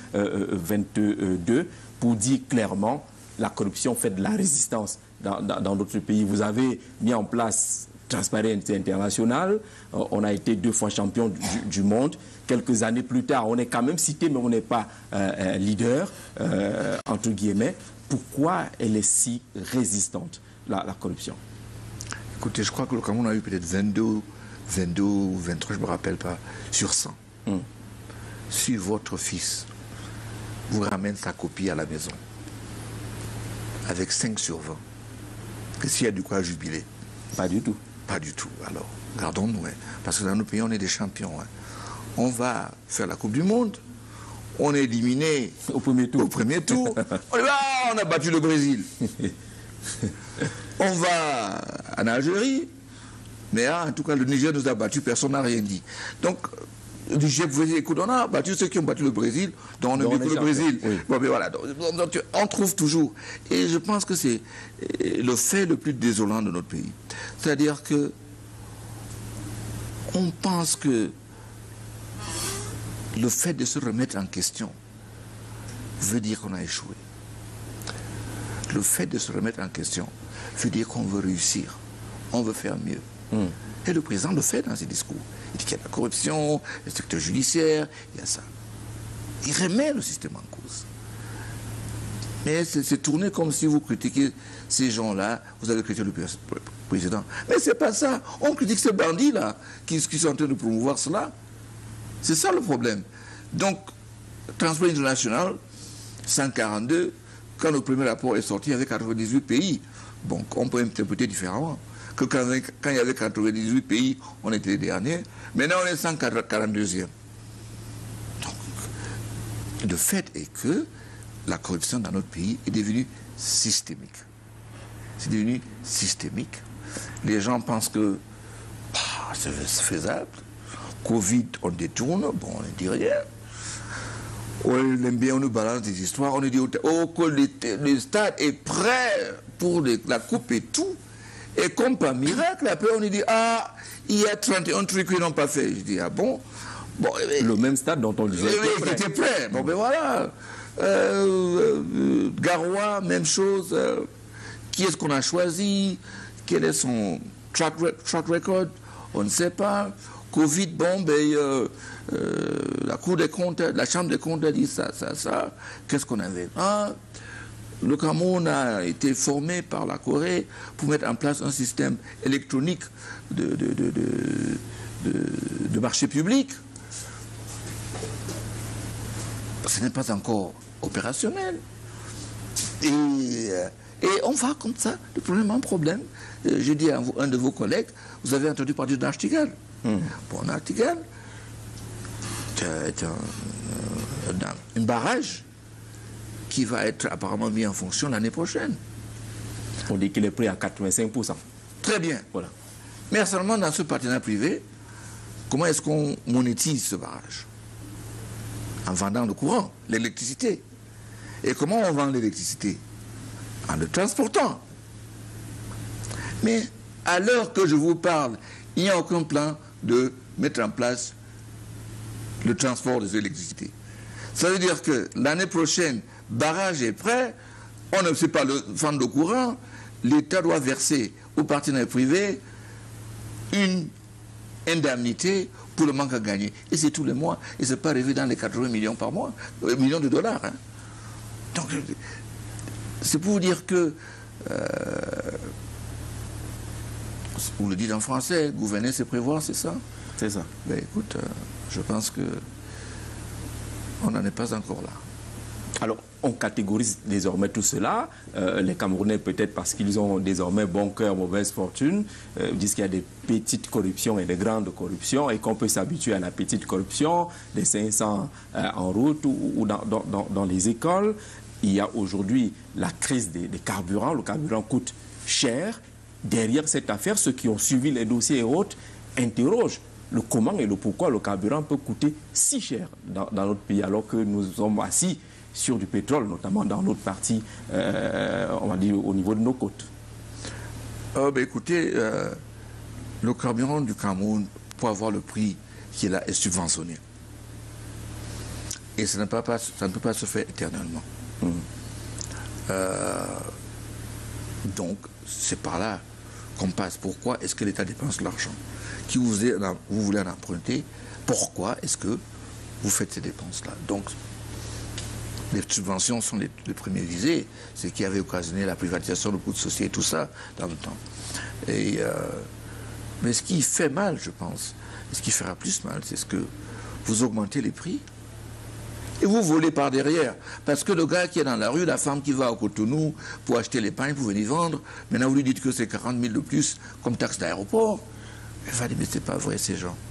2022 pour dire clairement la corruption fait de la résistance dans notre pays. Vous avez mis en place Transparency International, on a été 2 fois champion du monde. Quelques années plus tard, on est quand même cité, mais on n'est pas leader, entre guillemets. Pourquoi elle est si résistante, la corruption? Écoutez, je crois que le Cameroun a eu peut-être 22 ou 23, je ne me rappelle pas, sur 100. Si votre fils vous ramène sa copie à la maison, avec 5 sur 20, qu'est-ce qu'il y a du quoi jubiler? Pas du tout. Pas du tout. Alors, gardons-nous, hein, parce que dans nos pays, on est des champions. Hein. On va faire la Coupe du Monde, on est éliminé au premier tour. On a battu le Brésil. On va en Algérie, mais en tout cas, le Niger nous a battus, personne n'a rien dit. Donc, le Niger pouvait dire, écoute, on a battu ceux qui ont battu le Brésil, donc on a battu le Brésil. Oui. Bon, mais voilà, donc, on trouve toujours. Et je pense que c'est le fait le plus désolant de notre pays. C'est-à-dire que on pense que le fait de se remettre en question veut dire qu'on a échoué. Le fait de se remettre en question veut dire qu'on veut réussir, on veut faire mieux. Et le président le fait dans ses discours. Il dit qu'il y a la corruption, le secteur judiciaire, il y a ça. Il remet le système en cause. Mais c'est tourné comme si vous critiquez ces gens-là, vous avez critiqué le président. Mais c'est pas ça. On critique ces bandits-là qui sont en train de promouvoir cela. C'est ça le problème. Donc, Transport International, 142, quand le premier rapport est sorti, il y avait 98 pays. Bon, on peut interpréter différemment. Que quand il y avait 98 pays, on était les derniers. Maintenant, on est 142e. Donc, le fait est que la corruption dans notre pays est devenue systémique. C'est devenu systémique. Les gens pensent que c'est faisable. Covid, on détourne, bon, on ne dit rien. On aime bien, on nous balance des histoires, on nous dit que le stade est prêt pour la coupe et tout. Et comme par miracle, après on nous dit, il y a 31 trucs qu'ils n'ont pas fait. Je dis, bon, le même stade dont on disait qu'il était prêt. Bon, ben voilà. Garoua, même chose. Qui est-ce qu'on a choisi? Quel est son track record? On ne sait pas. Covid, bon, la Cour des comptes, la Chambre des comptes a dit ça. Qu'est-ce qu'on avait? Le Cameroun a été formé par la Corée pour mettre en place un système électronique de marché public. Ce n'est pas encore opérationnel. Et on va comme ça, de problème en problème. J'ai dit à un de vos collègues, vous avez entendu parler d'Artigal. Bon, Artigal, c'est un barrage qui va être apparemment mis en fonction l'année prochaine. On dit qu'il est prêt à 85%. Très bien. Voilà. Mais seulement dans ce partenariat privé, comment est-ce qu'on monétise ce barrage? En vendant le courant, l'électricité. Et comment on vend l'électricité? En le transportant. Mais à l'heure que je vous parle, il n'y a aucun plan de mettre en place le transport de l'électricité. Ça veut dire que l'année prochaine, barrage est prêt, on ne sait pas le vendre le courant, l'État doit verser aux partenaires privés une indemnité pour le manque à gagner. Et c'est tous les mois, et c'est pas arrivé dans les 80 millions par mois, millions de dollars. Hein. Donc, c'est pour vous dire que, vous le dites en français, gouverner c'est prévoir, c'est ça? C'est ça. Ben écoute, je pense que on n'en est pas encore là. Alors, on catégorise désormais tout cela. Les Camerounais, peut-être parce qu'ils ont désormais bon cœur, mauvaise fortune, disent qu'il y a des petites corruptions et des grandes corruptions et qu'on peut s'habituer à la petite corruption, les 500 en route ou dans les écoles. Il y a aujourd'hui la crise des carburants. Le carburant coûte cher. Derrière cette affaire, ceux qui ont suivi les dossiers et autres interrogent le comment et le pourquoi le carburant peut coûter si cher dans notre pays alors que nous sommes assis sur du pétrole, notamment dans l'autre partie, on va dire, au niveau de nos côtes. Écoutez, le carburant du Cameroun, pour avoir le prix qui est là, est subventionné. Et ça ne peut pas se faire éternellement. Donc, c'est par là qu'on passe. Pourquoi est-ce que l'État dépense l'argent? Qui vous voulez en emprunter? Pourquoi est-ce que vous faites ces dépenses-là? Donc, les subventions sont les premiers visés, ce qui avait occasionné la privatisation de beaucoup de sociétés, tout ça, dans le temps. Mais ce qui fait mal, je pense, et ce qui fera plus mal, c'est ce que vous augmentez les prix et vous volez par derrière. Parce que le gars qui est dans la rue, la femme qui va au Cotonou pour acheter les pains, pour venir vendre, maintenant vous lui dites que c'est 40 000 de plus comme taxe d'aéroport. Elle va dire, mais c'est pas vrai ces gens.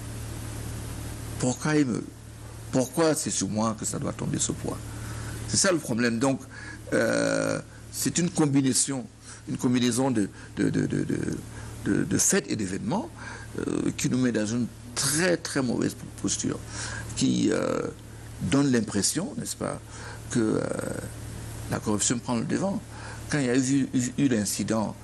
Pourquoi c'est sur moi que ça doit tomber ce poids? C'est ça le problème. Donc, c'est une combinaison de faits et d'événements qui nous met dans une très très mauvaise posture, qui donne l'impression, n'est-ce pas, que la corruption prend le devant. Quand il y a eu l'incident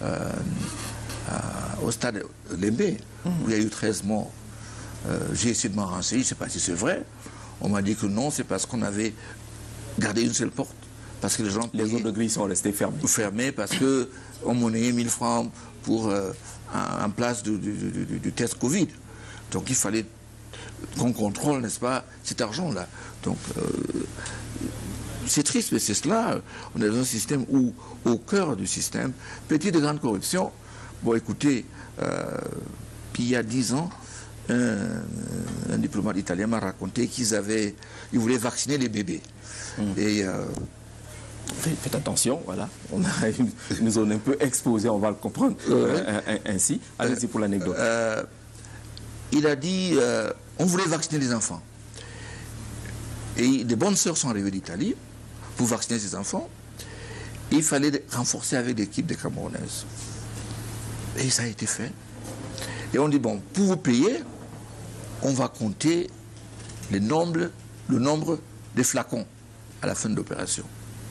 au stade Lembe, où il y a eu 13 morts, j'ai essayé de m'en renseigner, je ne sais pas si c'est vrai. On m'a dit que non, c'est parce qu'on avait gardé une seule porte. Parce que les gens les autres grilles sont restées fermées. Fermées parce qu'on monnayait 1000 francs pour, en place du test Covid. Donc il fallait qu'on contrôle, n'est-ce pas, cet argent-là. Donc c'est triste, mais c'est cela. On est dans un système où, au cœur du système, petite et grande corruption. Bon, écoutez, il y a 10 ans, un diplomate italien m'a raconté qu'ils voulaient vacciner les bébés. Et faites attention, voilà. On a une zone un peu exposée, on va le comprendre ainsi. Allez-y pour l'anecdote. Il a dit, on voulait vacciner les enfants. Et des bonnes sœurs sont arrivées d'Italie pour vacciner ces enfants. Et il fallait renforcer avec l'équipe des Camerounaises. Et ça a été fait. Et on dit, bon, pour vous payer, on va compter le nombre des flacons à la fin de l'opération.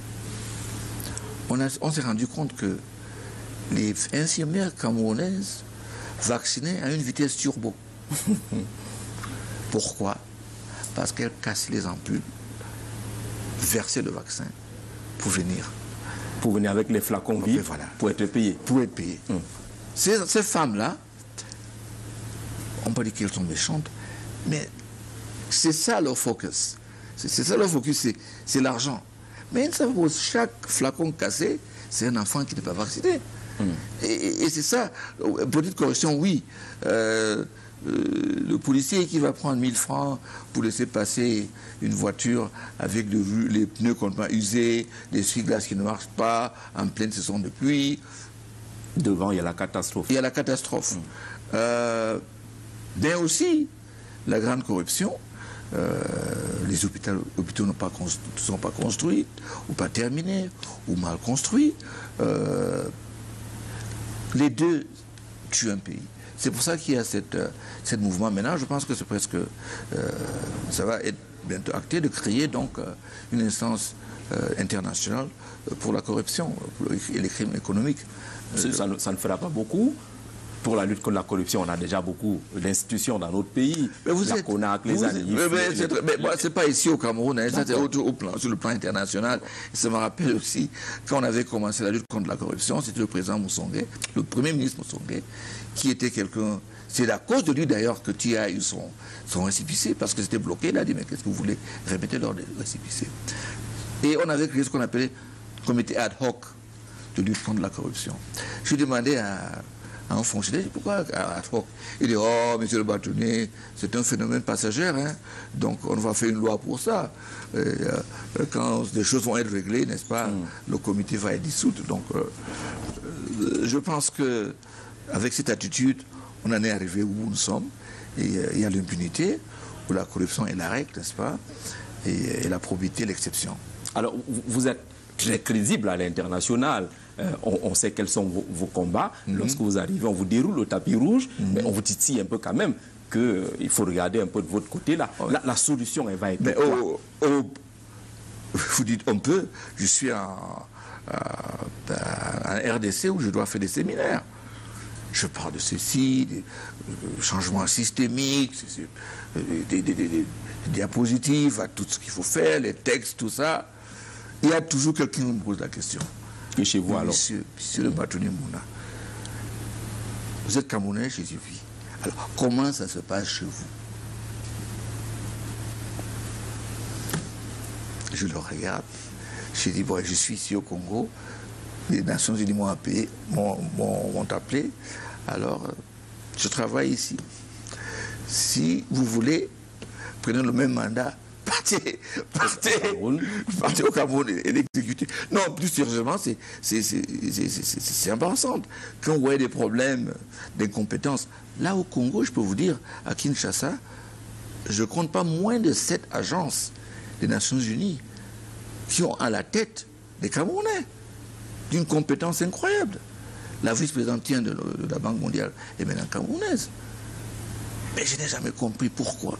On s'est rendu compte que les infirmières camerounaises vaccinaient à une vitesse turbo. Pourquoi? Parce qu'elles cassaient les ampoules, versaient le vaccin pour venir. Pour venir avec les flacons vides, voilà, pour être payées. Pour être payées. Ces femmes-là, on peut dire qu'elles sont méchantes, mais c'est ça leur focus. C'est ça leur focus, c'est l'argent. Mais ça, pour chaque flacon cassé, c'est un enfant qui n'est pas vacciné. Et c'est ça. Petite correction, oui. Le policier qui va prendre 1000 francs pour laisser passer une voiture avec les pneus complètement usés, les essuie-glaces qui ne marchent pas, en pleine saison de pluie. Devant, il y a la catastrophe. Il y a la catastrophe. Bien aussi, la grande corruption. Les hôpitaux ne sont pas construits, ou pas terminés, ou mal construits. Les deux tuent un pays. C'est pour ça qu'il y a ce mouvement. Maintenant, je pense que c'est presque... ça va être bientôt acté de créer donc une instance internationale pour la corruption et les crimes économiques. Ça ne fera pas beaucoup. Pour la lutte contre la corruption, on a déjà beaucoup d'institutions dans notre pays. Mais vous la êtes, CONAC, les ANIF. Mais c'est pas ici au Cameroun, hein, ça c'est sur le plan international. Ça me rappelle aussi, quand on avait commencé la lutte contre la corruption, c'était le président Moussongé, le premier ministre Moussongé, qui était quelqu'un... C'est à cause de lui d'ailleurs que TIA a eu son récépissé, parce que c'était bloqué. Il a dit, mais qu'est-ce que vous voulez? Remettez-leur des récépissés. Et on avait créé ce qu'on appelait comité ad hoc de lutte contre la corruption. Je demandais à un fonctionnaire, pourquoi ad hoc? Il dit, oh, monsieur le bâtonnier, c'est un phénomène passager, hein, donc on va faire une loi pour ça. Quand des choses vont être réglées, n'est-ce pas, le comité va être dissout. Donc, je pense que avec cette attitude, on en est arrivé où nous sommes. Et il y a l'impunité, où la corruption est la règle, n'est-ce pas, et la probité l'exception. Alors, vous êtes très crédible à l'international. On sait quels sont vos combats. Lorsque vous arrivez, on vous déroule le tapis rouge, mais on vous titille un peu quand même qu'il faut regarder un peu de votre côté. Là. La solution, elle va être quoi? Vous dites on peut. Je suis en RDC où je dois faire des séminaires. Je parle de ceci, des changements systémiques, des diapositives, à tout ce qu'il faut faire, les textes, tout ça. Il y a toujours quelqu'un qui me pose la question. Et chez vous, alors? Monsieur le bâtonnier Mouna, vous êtes Camerounais, je dis oui. Alors, comment ça se passe chez vous? Je le regarde. Je dis, bon, je suis ici au Congo. Les Nations Unies m'ont appelé, alors je travaille ici. Si vous voulez, prenez le même mandat, partez au Cameroun et l'exécutez. Non, plus sérieusement, c'est embarrassant. Quand vous voyez des problèmes d'incompétence, là au Congo, je peux vous dire, à Kinshasa, je ne compte pas moins de 7 agences des Nations Unies qui ont à la tête des Camerounais d'une compétence incroyable. La vice-présidente de la Banque mondiale est maintenant camerounaise. Mais je n'ai jamais compris pourquoi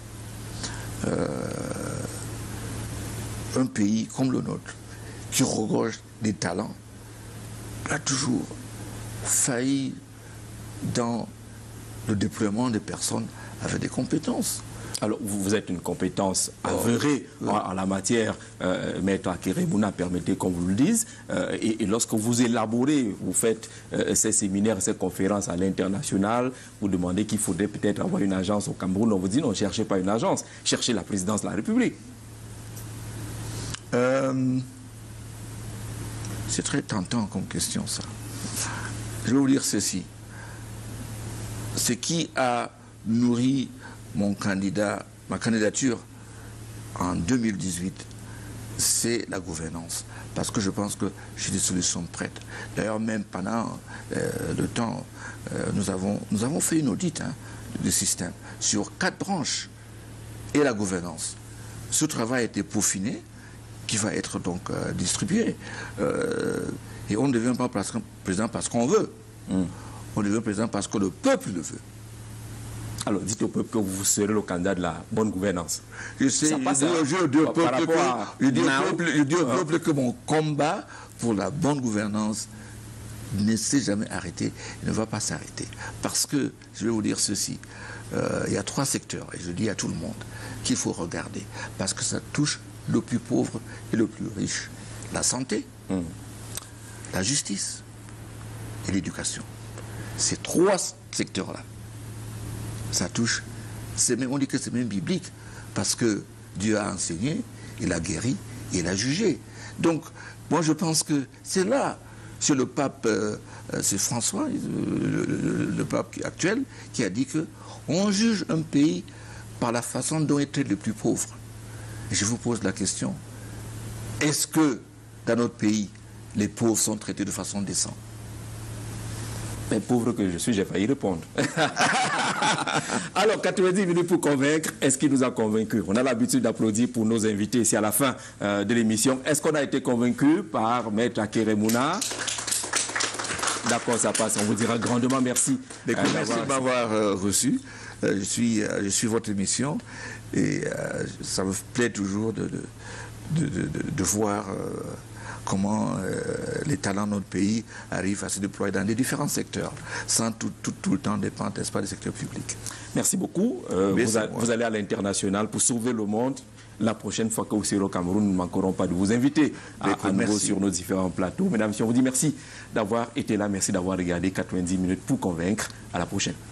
un pays comme le nôtre, qui regorge des talents, a toujours failli dans le déploiement des personnes avec des compétences. Alors, vous êtes une compétence avérée en la matière, Maître Akere Mouna, permettez qu'on vous le dise. Et lorsque vous élaborez, vous faites ces séminaires, ces conférences à l'international, vous demandez qu'il faudrait peut-être avoir une agence au Cameroun. On vous dit non, ne cherchez pas une agence, cherchez la présidence de la République. C'est très tentant comme question, ça. Je vais vous dire ceci. Ce qui a nourri ma candidature en 2018, c'est la gouvernance. Parce que je pense que j'ai des solutions prêtes. D'ailleurs, même pendant le temps, nous avons fait une audit du système sur 4 branches et la gouvernance. Ce travail a été peaufiné, qui va être donc distribué. Et on ne devient pas président parce qu'on veut. On devient président parce que le peuple le veut. Alors, dites au peuple que vous serez le candidat de la bonne gouvernance. Je sais, je dis au peuple que mon combat pour la bonne gouvernance ne s'est jamais arrêté, il ne va pas s'arrêter. Parce que, je vais vous dire ceci, il y a 3 secteurs, et je dis à tout le monde, qu'il faut regarder, parce que ça touche le plus pauvre et le plus riche. La santé, la justice et l'éducation. Ces 3 secteurs-là, ça touche, on dit que c'est même biblique, parce que Dieu a enseigné, il a guéri, il a jugé. Donc, moi je pense que c'est là, c'est le pape, c'est François, le pape actuel, qui a dit que on juge un pays par la façon dont il traite les plus pauvres. Et je vous pose la question, est-ce que dans notre pays, les pauvres sont traités de façon décente? Mais pauvre que je suis, j'ai failli répondre. Alors, 90 minutes pour convaincre, est-ce qu'il nous a convaincus? On a l'habitude d'applaudir pour nos invités ici à la fin de l'émission. Est-ce qu'on a été convaincu par Maître Keremouna? D'accord, ça passe. On vous dira grandement merci. Merci de m'avoir reçu. Je suis votre émission et ça me plaît toujours de voir comment les talents de notre pays arrivent à se déployer dans les différents secteurs, sans tout le temps dépendre, n'est-ce pas, des secteurs publics. Merci beaucoup. Vous allez à l'international pour sauver le monde. La prochaine fois que vous serez au Cameroun, nous ne manquerons pas de vous inviter à nouveau sur nos différents plateaux. Mesdames et messieurs, on vous dit merci d'avoir été là, merci d'avoir regardé 90 minutes pour convaincre. À la prochaine.